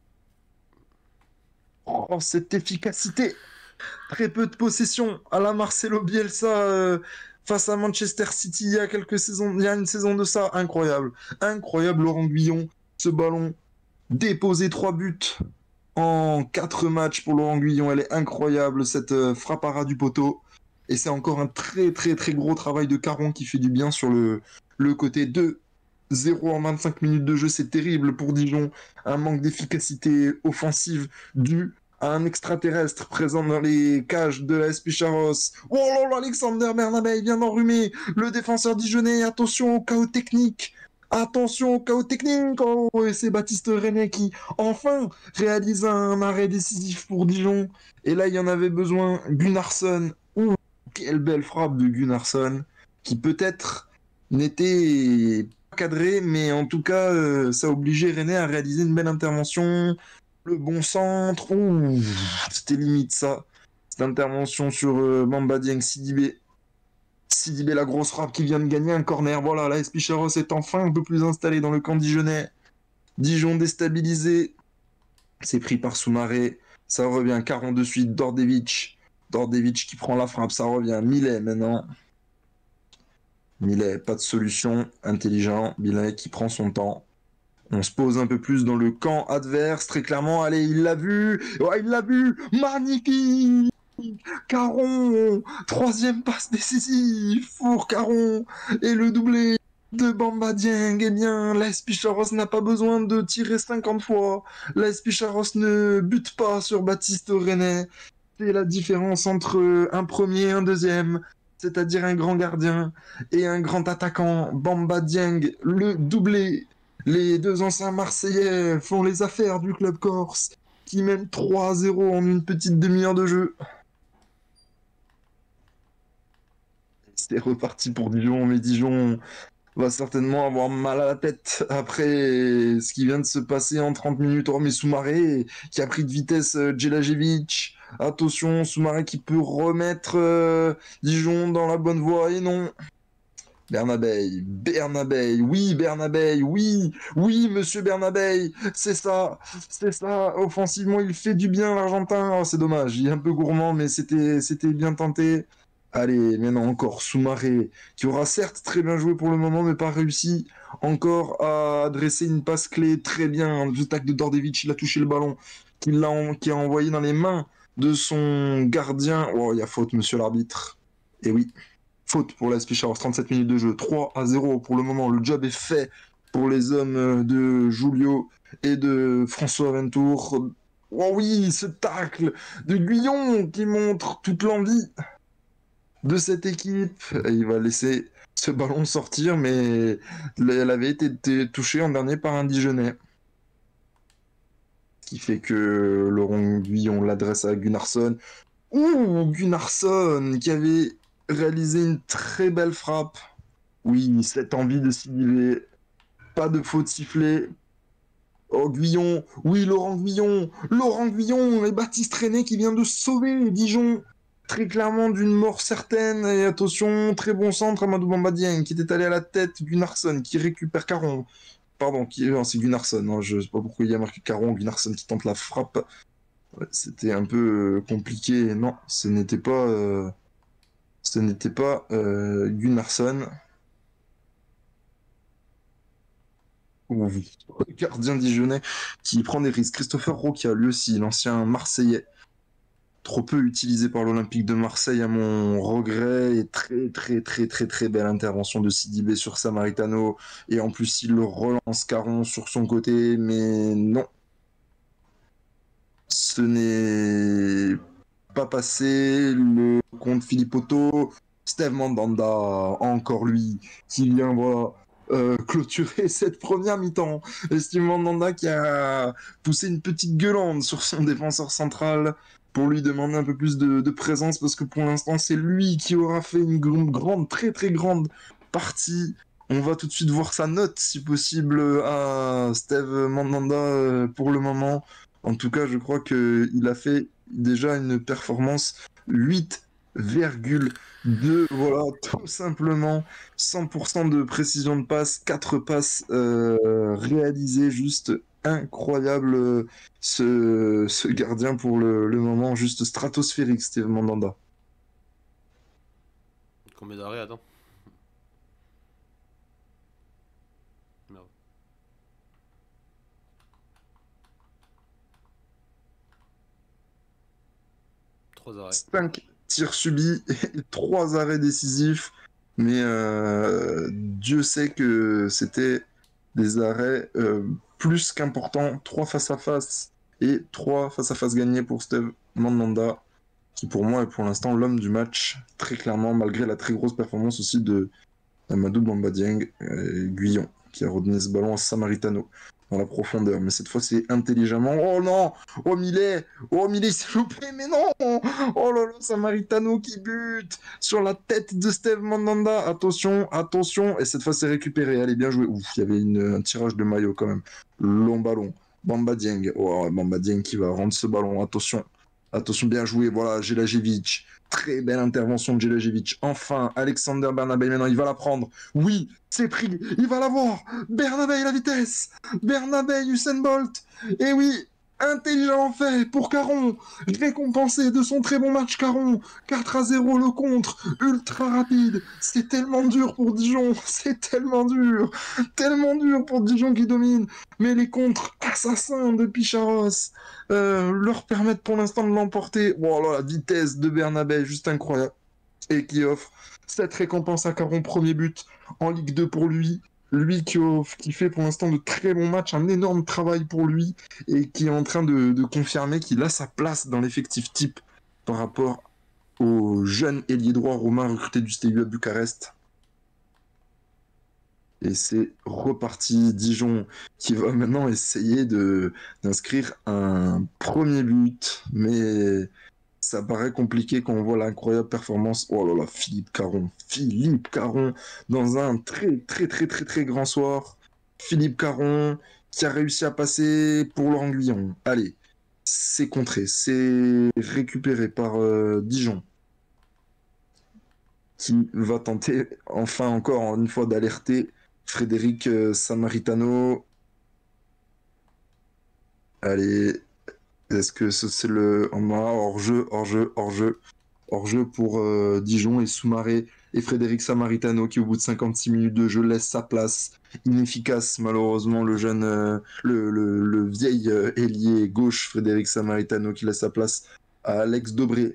Oh, cette efficacité. Très peu de possession à la Marcelo Bielsa... Euh... face à Manchester City il y a quelques saisons, il y a une saison de ça, incroyable. Incroyable Laurent Guyon, ce ballon déposé trois buts en quatre matchs pour Laurent Guyon, elle est incroyable cette euh, frappe à ras du poteau. Et c'est encore un très très très gros travail de Caron qui fait du bien sur le, le côté deux zéro en vingt-cinq minutes de jeu, c'est terrible pour Dijon. Un manque d'efficacité offensive dû à un extraterrestre présent dans les cages de la S Picharos. Oh là là, Alexander Bernabé vient d'enrhumer le défenseur dijonnais. Attention au chaos technique. Attention au chaos technique. Oh, et c'est Baptiste René qui, enfin, réalise un arrêt décisif pour Dijon. Et là, il y en avait besoin. Gunnarsson. Oh, quelle belle frappe de Gunnarsson. Qui peut-être n'était pas cadré, mais en tout cas, euh, ça a obligé René à réaliser une belle intervention. Le bon centre, ouh, c'était limite ça. Cette intervention sur euh, Bamba Dieng, Sidibé. Sidibé, la grosse frappe qui vient de gagner un corner. Voilà, la S Picharos est enfin un peu plus installée dans le camp dijonnais. Dijon déstabilisé. C'est pris par Soumaré. Ça revient, Caron de suite, Dordevic. Dordevic qui prend la frappe, ça revient. Millet maintenant. Millet, pas de solution. Intelligent. Millet qui prend son temps. On se pose un peu plus dans le camp adverse, très clairement. Allez, il l'a vu. Ouais, il l'a vu. Magnifique. Caron. Troisième passe décisive pour Caron. Et le doublé de Bamba Dieng. Eh bien, l'A S Picharos n'a pas besoin de tirer cinquante fois. L'A S Picharos ne bute pas sur Baptiste Rennais. C'est la différence entre un premier et un deuxième, c'est-à-dire un grand gardien et un grand attaquant. Bamba Dieng, le doublé. Les deux anciens Marseillais font les affaires du club corse, qui mène trois à zéro en une petite demi-heure de jeu. C'est reparti pour Dijon, mais Dijon va certainement avoir mal à la tête après ce qui vient de se passer en trente minutes. Oh, mais Soumaré qui a pris de vitesse euh, Djelajevic. Attention, Soumaré qui peut remettre euh, Dijon dans la bonne voie. Et non. Bernabei, Bernabei, oui, Bernabei, oui, oui, monsieur Bernabei, c'est ça, c'est ça. Offensivement, il fait du bien, l'Argentin. Oh, c'est dommage, il est un peu gourmand, mais c'était, c'était bien tenté. Allez, maintenant encore Soumaré, qui aura certes très bien joué pour le moment, mais pas réussi encore à adresser une passe clé très bien. Le tac de Dordevic, il a touché le ballon, qu'il l'a en- qui a envoyé dans les mains de son gardien. Oh, il y a faute, monsieur l'arbitre. Et oui, faute pour l'A S Picharos, trente-sept minutes de jeu, trois à zéro pour le moment. Le job est fait pour les hommes de Julio et de François Ventour. Oh oui, ce tacle de Guyon qui montre toute l'envie de cette équipe. Il va laisser ce ballon sortir, mais elle avait été touchée en dernier par un Dijonais. Ce qui fait que Laurent Guillon l'adresse à Gunnarsson. Ouh, Gunnarsson qui avait réalisé une très belle frappe. Oui, cette envie de s'y pas de faute sifflée. Oh, Guillon, oui, Laurent Guillon, Laurent Guillon et Baptiste Rennais qui vient de sauver Dijon très clairement d'une mort certaine. Et attention, très bon centre, Amadou Bamba Dieng qui était allé à la tête, Gunnarsson qui récupère Caron. Pardon, qui... non, c'est Gunnarsson, hein, je sais pas pourquoi il y a marqué Caron, Gunnarsson qui tente la frappe. Ouais, c'était un peu euh, compliqué. Non, ce n'était pas, euh... ce n'était pas euh, Gunnarsson. Ouh, gardien dijonnais qui prend des risques. Christopher Roca, lui aussi, l'ancien Marseillais, trop peu utilisé par l'Olympique de Marseille à mon regret, et très très très très très belle intervention de Sidibé sur Samaritano, et en plus il le relance Caron sur son côté, mais non, ce n'est pas passé. Le compte Philippe Otto, Steve Mandanda, encore lui, qui vient voilà Euh, clôturer cette première mi-temps. Et Steve Mandanda qui a poussé une petite gueulante sur son défenseur central pour lui demander un peu plus de, de présence, parce que pour l'instant c'est lui qui aura fait une grande, grande, très très grande partie. On va tout de suite voir sa note si possible à Steve Mandanda pour le moment. En tout cas, je crois qu'il a fait déjà une performance huit virgule deux, voilà, tout simplement. cent pour cent de précision de passe, quatre passes euh, réalisées, juste incroyable euh, ce, ce gardien pour le, le moment, juste stratosphérique, Steve Mandanda. Combien d'arrêts, attends. Merde. Trois arrêts. cinq tirs subis et trois arrêts décisifs, mais euh, Dieu sait que c'était des arrêts euh, plus qu'importants. Trois face-à-face et trois face-à-face gagnés pour Steve Mandanda, qui pour moi est pour l'instant l'homme du match, très clairement, malgré la très grosse performance aussi de Amadou Bamba Dieng, euh, Guillon, qui a redonné ce ballon à Samaritano dans la profondeur, mais cette fois c'est intelligemment. Oh non, oh Millet, oh Millet s'est loupé, mais non, oh là là, Samaritano qui bute sur la tête de Steve Mandanda. Attention, attention, et cette fois c'est récupéré. Allez, bien joué. Ouf, il y avait une, un tirage de maillot quand même. Long ballon. Bamba Dieng, oh Bamba Dieng qui va rendre ce ballon. Attention, attention, bien joué. Voilà, Djelajevic. Très belle intervention de Djelajevic. Enfin, Alexander Bernabei, maintenant il va la prendre. Oui, c'est pris, il va l'avoir. Bernabei la vitesse. Bernabei, Usain Bolt. Et oui, intelligent fait pour Caron. Récompensé de son très bon match Caron. quatre à zéro le contre. Ultra rapide. C'est tellement dur pour Dijon. C'est tellement dur. Tellement dur pour Dijon qui domine. Mais les contres assassins de Picharos euh, leur permettent pour l'instant de l'emporter. Voilà, la vitesse de Bernabei, juste incroyable. Et qui offre Cette récompense à Caron, premier but en Ligue deux pour lui. Lui qui, qui fait pour l'instant de très bons matchs, un énorme travail pour lui et qui est en train de, de confirmer qu'il a sa place dans l'effectif type par rapport au jeune ailier droit roumain recruté du S T U à Bucarest. Et c'est reparti. Dijon qui va maintenant essayer de, d'inscrire un premier but. Mais ça paraît compliqué quand on voit l'incroyable performance. Oh là là, Philippe Caron. Philippe Caron dans un très très très très très grand soir. Philippe Caron qui a réussi à passer pour Laurent Guillon. Allez, c'est contré. C'est récupéré par euh, Dijon. Qui va tenter enfin encore une fois d'alerter Frédéric euh, Samaritano. Allez, est-ce que c'est le hors-jeu, hors-jeu, hors-jeu, hors-jeu pour euh, Dijon et Soumaré et Frédéric Samaritano qui au bout de cinquante-six minutes de jeu laisse sa place. Inefficace malheureusement le jeune, euh, le, le, le vieil euh, ailier gauche Frédéric Samaritano qui laisse sa place à Alex Dobré.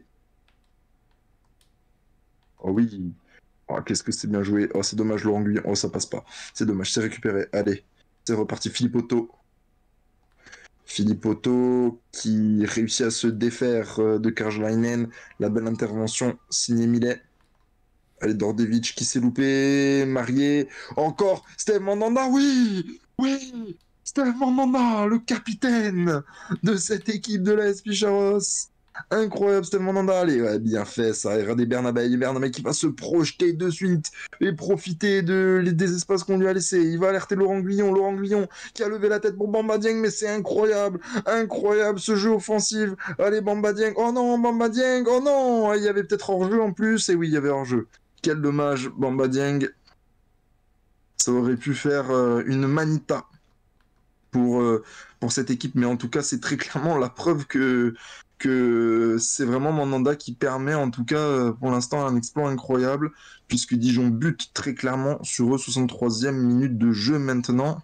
Oh oui. Oh, qu'est-ce que c'est bien joué. Oh, c'est dommage, Laurent Guillon. Oh, ça passe pas. C'est dommage, c'est récupéré. Allez, c'est reparti. Philippe Otto. Philippe Otto qui réussit à se défaire de Karjalainen. La belle intervention signée Millet. Allez, Dordevic qui s'est loupé. Marié. Encore Steve Mandanda. Oui, oui. Steve Mandanda, le capitaine de cette équipe de l'A S Picharos. Incroyable, Steve Mandanda. Allez, ouais, bien fait ça. Regardez Bernabé. Bernabé qui va se projeter de suite et profiter de, des espaces qu'on lui a laissés. Il va alerter Laurent Guillon. Laurent Guillon qui a levé la tête pour Bamba Dieng, mais c'est incroyable. Incroyable ce jeu offensif. Allez, Bamba Dieng. Oh non, Bamba Dieng. Oh non. Il y avait peut-être hors-jeu en plus. Et oui, il y avait hors-jeu. Quel dommage, Bamba Dieng. Ça aurait pu faire euh, une manita pour, euh, pour cette équipe. Mais en tout cas, c'est très clairement la preuve que que c'est vraiment Mandanda qui permet, en tout cas pour l'instant, un exploit incroyable, puisque Dijon bute très clairement sur eux, soixante-troisième minute de jeu maintenant.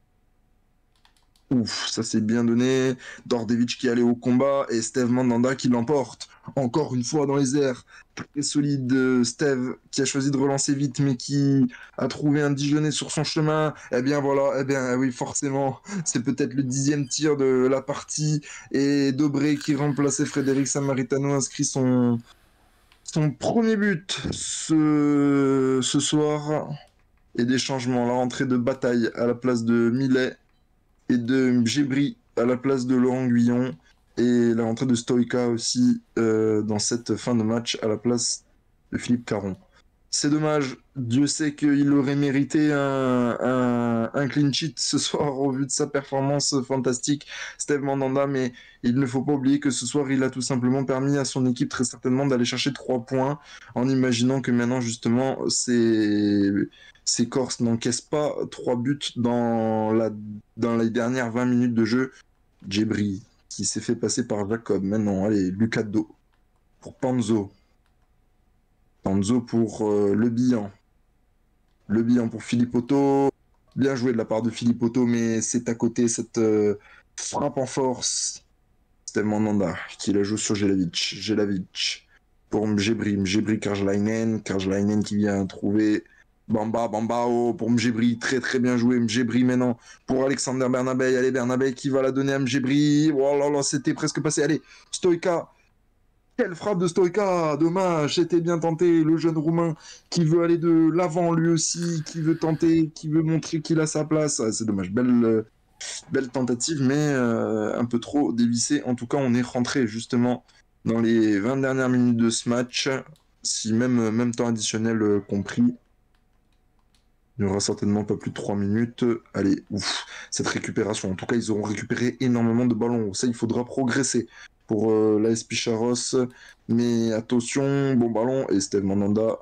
Ouf, ça s'est bien donné. Dordevic qui allait au combat et Steve Mandanda qui l'emporte. Encore une fois dans les airs. Très solide Steve qui a choisi de relancer vite mais qui a trouvé un Dijonais sur son chemin. Eh bien voilà, eh bien oui forcément, c'est peut-être le dixième tir de la partie et Dobré qui remplaçait Frédéric Samaritano inscrit son, son premier but ce, ce soir. Et des changements, la rentrée de Bataille à la place de Millet et de Mjebri à la place de Laurent Guillon et la rentrée de Stoïka aussi euh, dans cette fin de match à la place de Philippe Caron. C'est dommage, Dieu sait qu'il aurait mérité un, un, un clean sheet ce soir au vu de sa performance fantastique, Steve Mandanda, mais il ne faut pas oublier que ce soir il a tout simplement permis à son équipe très certainement d'aller chercher trois points en imaginant que maintenant justement c'est... ces Corses n'encaissent pas trois buts dans, la, dans les dernières vingt minutes de jeu. Djebri, qui s'est fait passer par Jacob. Maintenant, allez, Lucado pour Panzo. Panzo pour euh, Le Bihan. Le Bihan pour Philippe Otto. Bien joué de la part de Philippe Otto, mais c'est à côté cette euh, frappe en force. Steve Mandanda qui la joue sur Jelavic. Jelavic pour Mjebri. Mjebri, Karjalainen. Karjalainen qui vient trouver... Bamba, Bambao pour Mjebri, très très bien joué. Mjebri maintenant pour Alexander Bernabé. Allez, Bernabé qui va la donner à Mjebri. Oh là là, c'était presque passé. Allez, Stoïka. Quelle frappe de Stoïka. Dommage, c'était bien tenté. Le jeune Roumain qui veut aller de l'avant lui aussi, qui veut tenter, qui veut montrer qu'il a sa place. Ah, c'est dommage, belle, euh, belle tentative, mais euh, un peu trop dévissée. En tout cas, on est rentré justement dans les vingt dernières minutes de ce match, si même, même temps additionnel euh, compris. Il n'y aura certainement pas plus de trois minutes. Allez, ouf, cette récupération. En tout cas, ils auront récupéré énormément de ballons. Ça, il faudra progresser pour euh, l'A S Picharos. Mais attention, bon ballon. Et Steve Mandanda,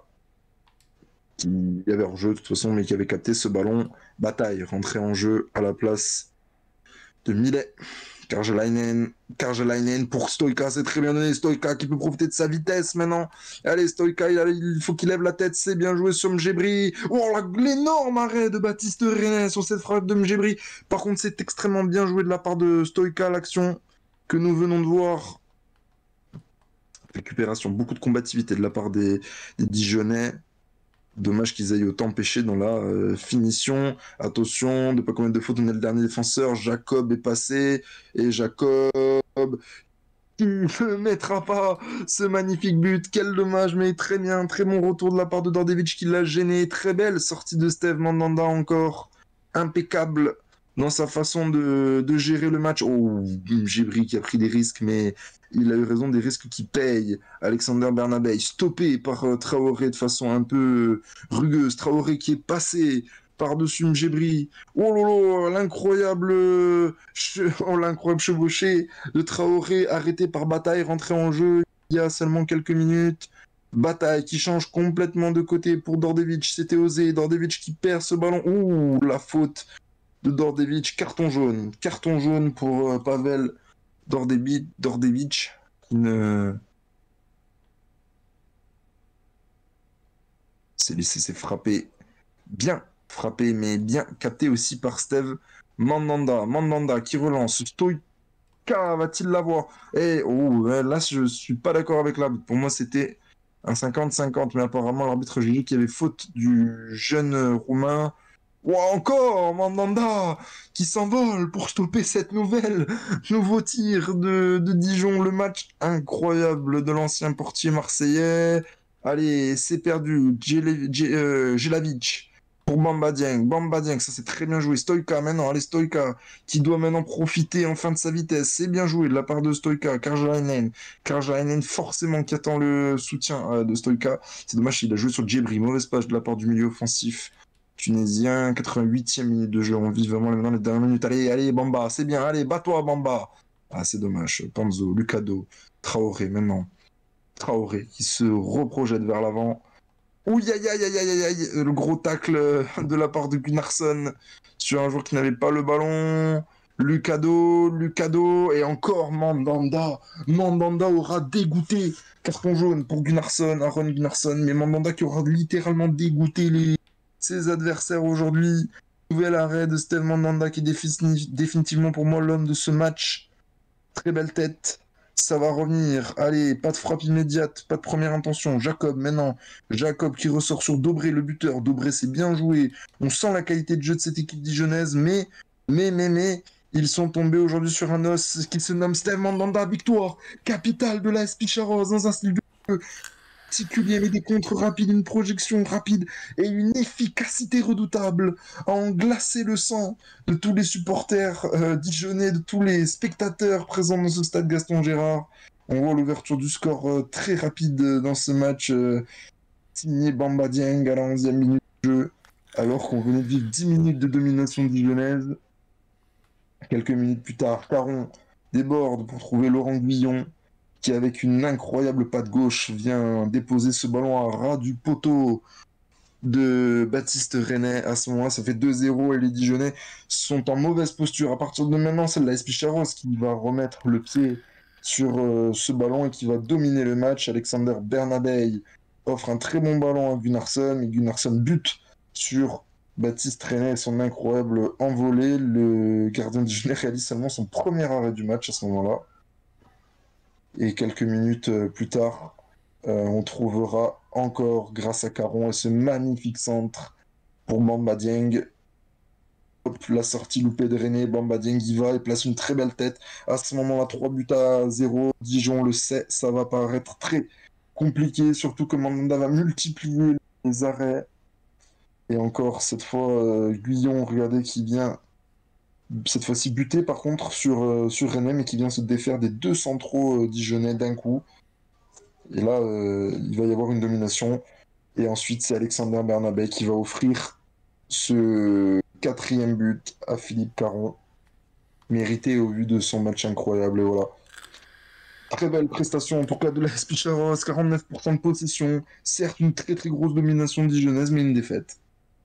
qui avait hors jeu de toute façon, mais qui avait capté ce ballon. Bataille, rentrée en jeu à la place de Millet. Karjalainen, Karjalainen pour Stoïka, c'est très bien donné. Stoïka qui peut profiter de sa vitesse maintenant. Allez, Stoïka, il, a, il faut qu'il lève la tête, c'est bien joué sur Mjebri. Oh, l'énorme arrêt de Baptiste René sur cette frappe de Mjebri. Par contre, c'est extrêmement bien joué de la part de Stoïka, l'action que nous venons de voir. Récupération, beaucoup de combativité de la part des, des Dijonnais. Dommage qu'ils aillent autant pêcher dans la euh, finition. Attention de pas commettre de faute. On est le dernier défenseur. Jacob est passé. Et Jacob qui ne mettra pas ce magnifique but. Quel dommage, mais très bien. Très bon retour de la part de Dordevic qui l'a gêné. Très belle sortie de Steve Mandanda encore. Impeccable dans sa façon de, de gérer le match. Oh, Gébri qui a pris des risques, mais il a eu raison, des risques qui payent. Alexander Bernabei, stoppé par euh, Traoré de façon un peu euh, rugueuse. Traoré qui est passé par-dessus Mjebri. Oh là là, l'incroyable, oh, l'incroyable chevauché de Traoré, arrêté par Bataille, rentré en jeu il y a seulement quelques minutes. Bataille qui change complètement de côté pour Dordevic, c'était osé. Dordevic qui perd ce ballon. Ouh, la faute de Dordevic, carton jaune. Carton jaune pour euh, Pavel Dordevic, Dordevic qui ne... s'est laissé s'est frappé bien frappé, mais bien capté aussi par Steve Mandanda. Mandanda qui relance. Stoïka va-t-il l'avoir? Eh, oh, là, je suis pas d'accord avec l'arbitre. Pour moi, c'était un cinquante cinquante, mais apparemment, l'arbitre, j'ai dit qu'il y avait faute du jeune Roumain. Ou encore Mandanda qui s'envole pour stopper cette nouvelle nouveau tir de, de Dijon. Le match incroyable de l'ancien portier marseillais. Allez, c'est perdu. Jelavic pour Bamba Dieng. Bamba Dieng, ça c'est très bien joué. Stoïka maintenant, allez Stoïka, qui doit maintenant profiter enfin de sa vitesse. C'est bien joué de la part de Stoïka. Karjalainen, Karjalainen forcément qui attend le soutien euh, de Stoïka. C'est dommage, il a joué sur Djebri. Mauvaise page de la part du milieu offensif tunisien. quatre-vingt-huitième minute de jeu. On vit vraiment maintenant les dernières minutes. Allez, allez Bamba, c'est bien. Allez, bats-toi Bamba. Ah, c'est dommage. Panzo, Lucado, Traoré maintenant. Traoré qui se reprojette vers l'avant. Ouh, aïe, aïe, aïe, aïe, aïe, le gros tacle de la part de Gunnarsson sur un joueur qui n'avait pas le ballon. Lucado, Lucado, et encore Mandanda. Mandanda aura dégoûté. Carton jaune pour Gunnarsson, Aaron Gunnarsson, mais Mandanda qui aura littéralement dégoûté les... ses adversaires aujourd'hui. Nouvel arrêt de Steve Mandanda qui est défini... définitivement pour moi l'homme de ce match. Très belle tête. Ça va revenir. Allez, pas de frappe immédiate, pas de première intention. Jacob, maintenant. Jacob qui ressort sur Dobré, le buteur. Dobré, c'est bien joué. On sent la qualité de jeu de cette équipe dijonnaise, mais, mais, mais, mais, ils sont tombés aujourd'hui sur un os qui se nomme Steve Mandanda. Victoire capitale de la S P Charros dans un style de jeu particulier, mais des contres rapides, une projection rapide et une efficacité redoutable à en glacer le sang de tous les supporters euh, dijonnais, de tous les spectateurs présents dans ce stade Gaston Gérard. On voit l'ouverture du score euh, très rapide dans ce match euh, signé Bamba Dieng à la onzième minute de jeu, alors qu'on venait de vivre dix minutes de domination dijonnaise. Quelques minutes plus tard, Caron déborde pour trouver Laurent Guillon, qui avec une incroyable patte gauche vient déposer ce ballon à ras du poteau de Baptiste Renet. À ce moment-là, ça fait deux zéro et les Dijonnais sont en mauvaise posture. À partir de maintenant, c'est la S P Charros qui va remettre le pied sur euh, ce ballon et qui va dominer le match. Alexander Bernabei offre un très bon ballon à Gunnarsson et Gunnarsson bute sur Baptiste Renet et son incroyable envolée. Le gardien dijonnais réalise seulement son premier arrêt du match à ce moment-là. Et quelques minutes plus tard, euh, on trouvera encore, grâce à Caron et ce magnifique centre pour Bamba Dieng. Hop, la sortie loupée de René, Bamba Dieng y va et place une très belle tête. À ce moment-là, trois buts à zéro. Dijon le sait, ça va paraître très compliqué, surtout que Mandanda va multiplier les arrêts. Et encore, cette fois, euh, Guillon, regardez, qui vient... cette fois-ci buté par contre sur, euh, sur René, mais qui vient se défaire des deux centraux euh, dijonnais d'un coup. Et là, euh, il va y avoir une domination. Et ensuite, c'est Alexander Bernabei qui va offrir ce quatrième but à Philippe Caron. Mérité au vu de son match incroyable. Et voilà. Très belle prestation en tout cas de la S P Charros, quarante-neuf pour cent de possession. Certes, une très très grosse domination dijonnaise, mais une défaite.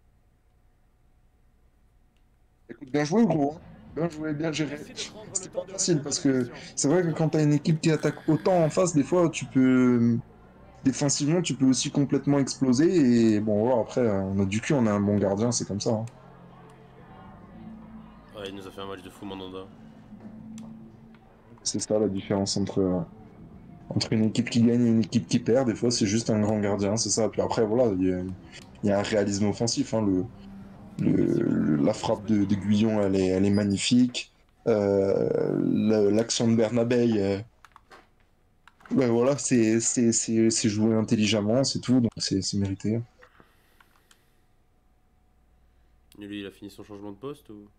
Écoute, bien joué, gros. Bien joué, bien géré. C'était pas facile parce que c'est vrai que quand t'as une équipe qui attaque autant en face, des fois, tu peux. Défensivement, tu peux aussi complètement exploser. Et bon, voilà, après, on a du cul, on a un bon gardien, c'est comme ça. Hein. Ouais, il nous a fait un match de fou, Mandanda. C'est ça la différence entre. Entre une équipe qui gagne et une équipe qui perd, des fois c'est juste un grand gardien, c'est ça. Puis après, voilà, il y, a- il y a un réalisme offensif. Hein. Le, le- la frappe de, de Guyon, elle est, elle est magnifique. Euh, le- L'action de Bernabé, euh, ouais, voilà, c'est c'est- c'est- c'est joué intelligemment, c'est tout, donc c'est c'est mérité. Et lui, il a fini son changement de poste ou...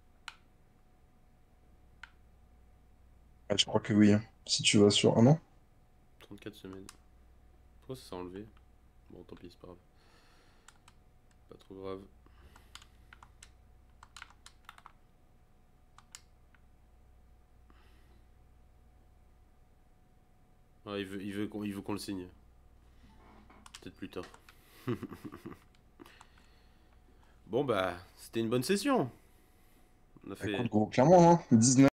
Ouais, je crois que oui. Hein. Si tu vas sur. Ah non? trente-quatre semaines. Pourquoi ça s'est enlevé? Bon, tant pis, c'est pas grave. Pas trop grave. Ah, il veut, il veut qu'on il veut qu'on le signe. Peut-être plus tard. Bon, bah, c'était une bonne session. On a fait... Écoute, gros, clairement, hein. dix-neuf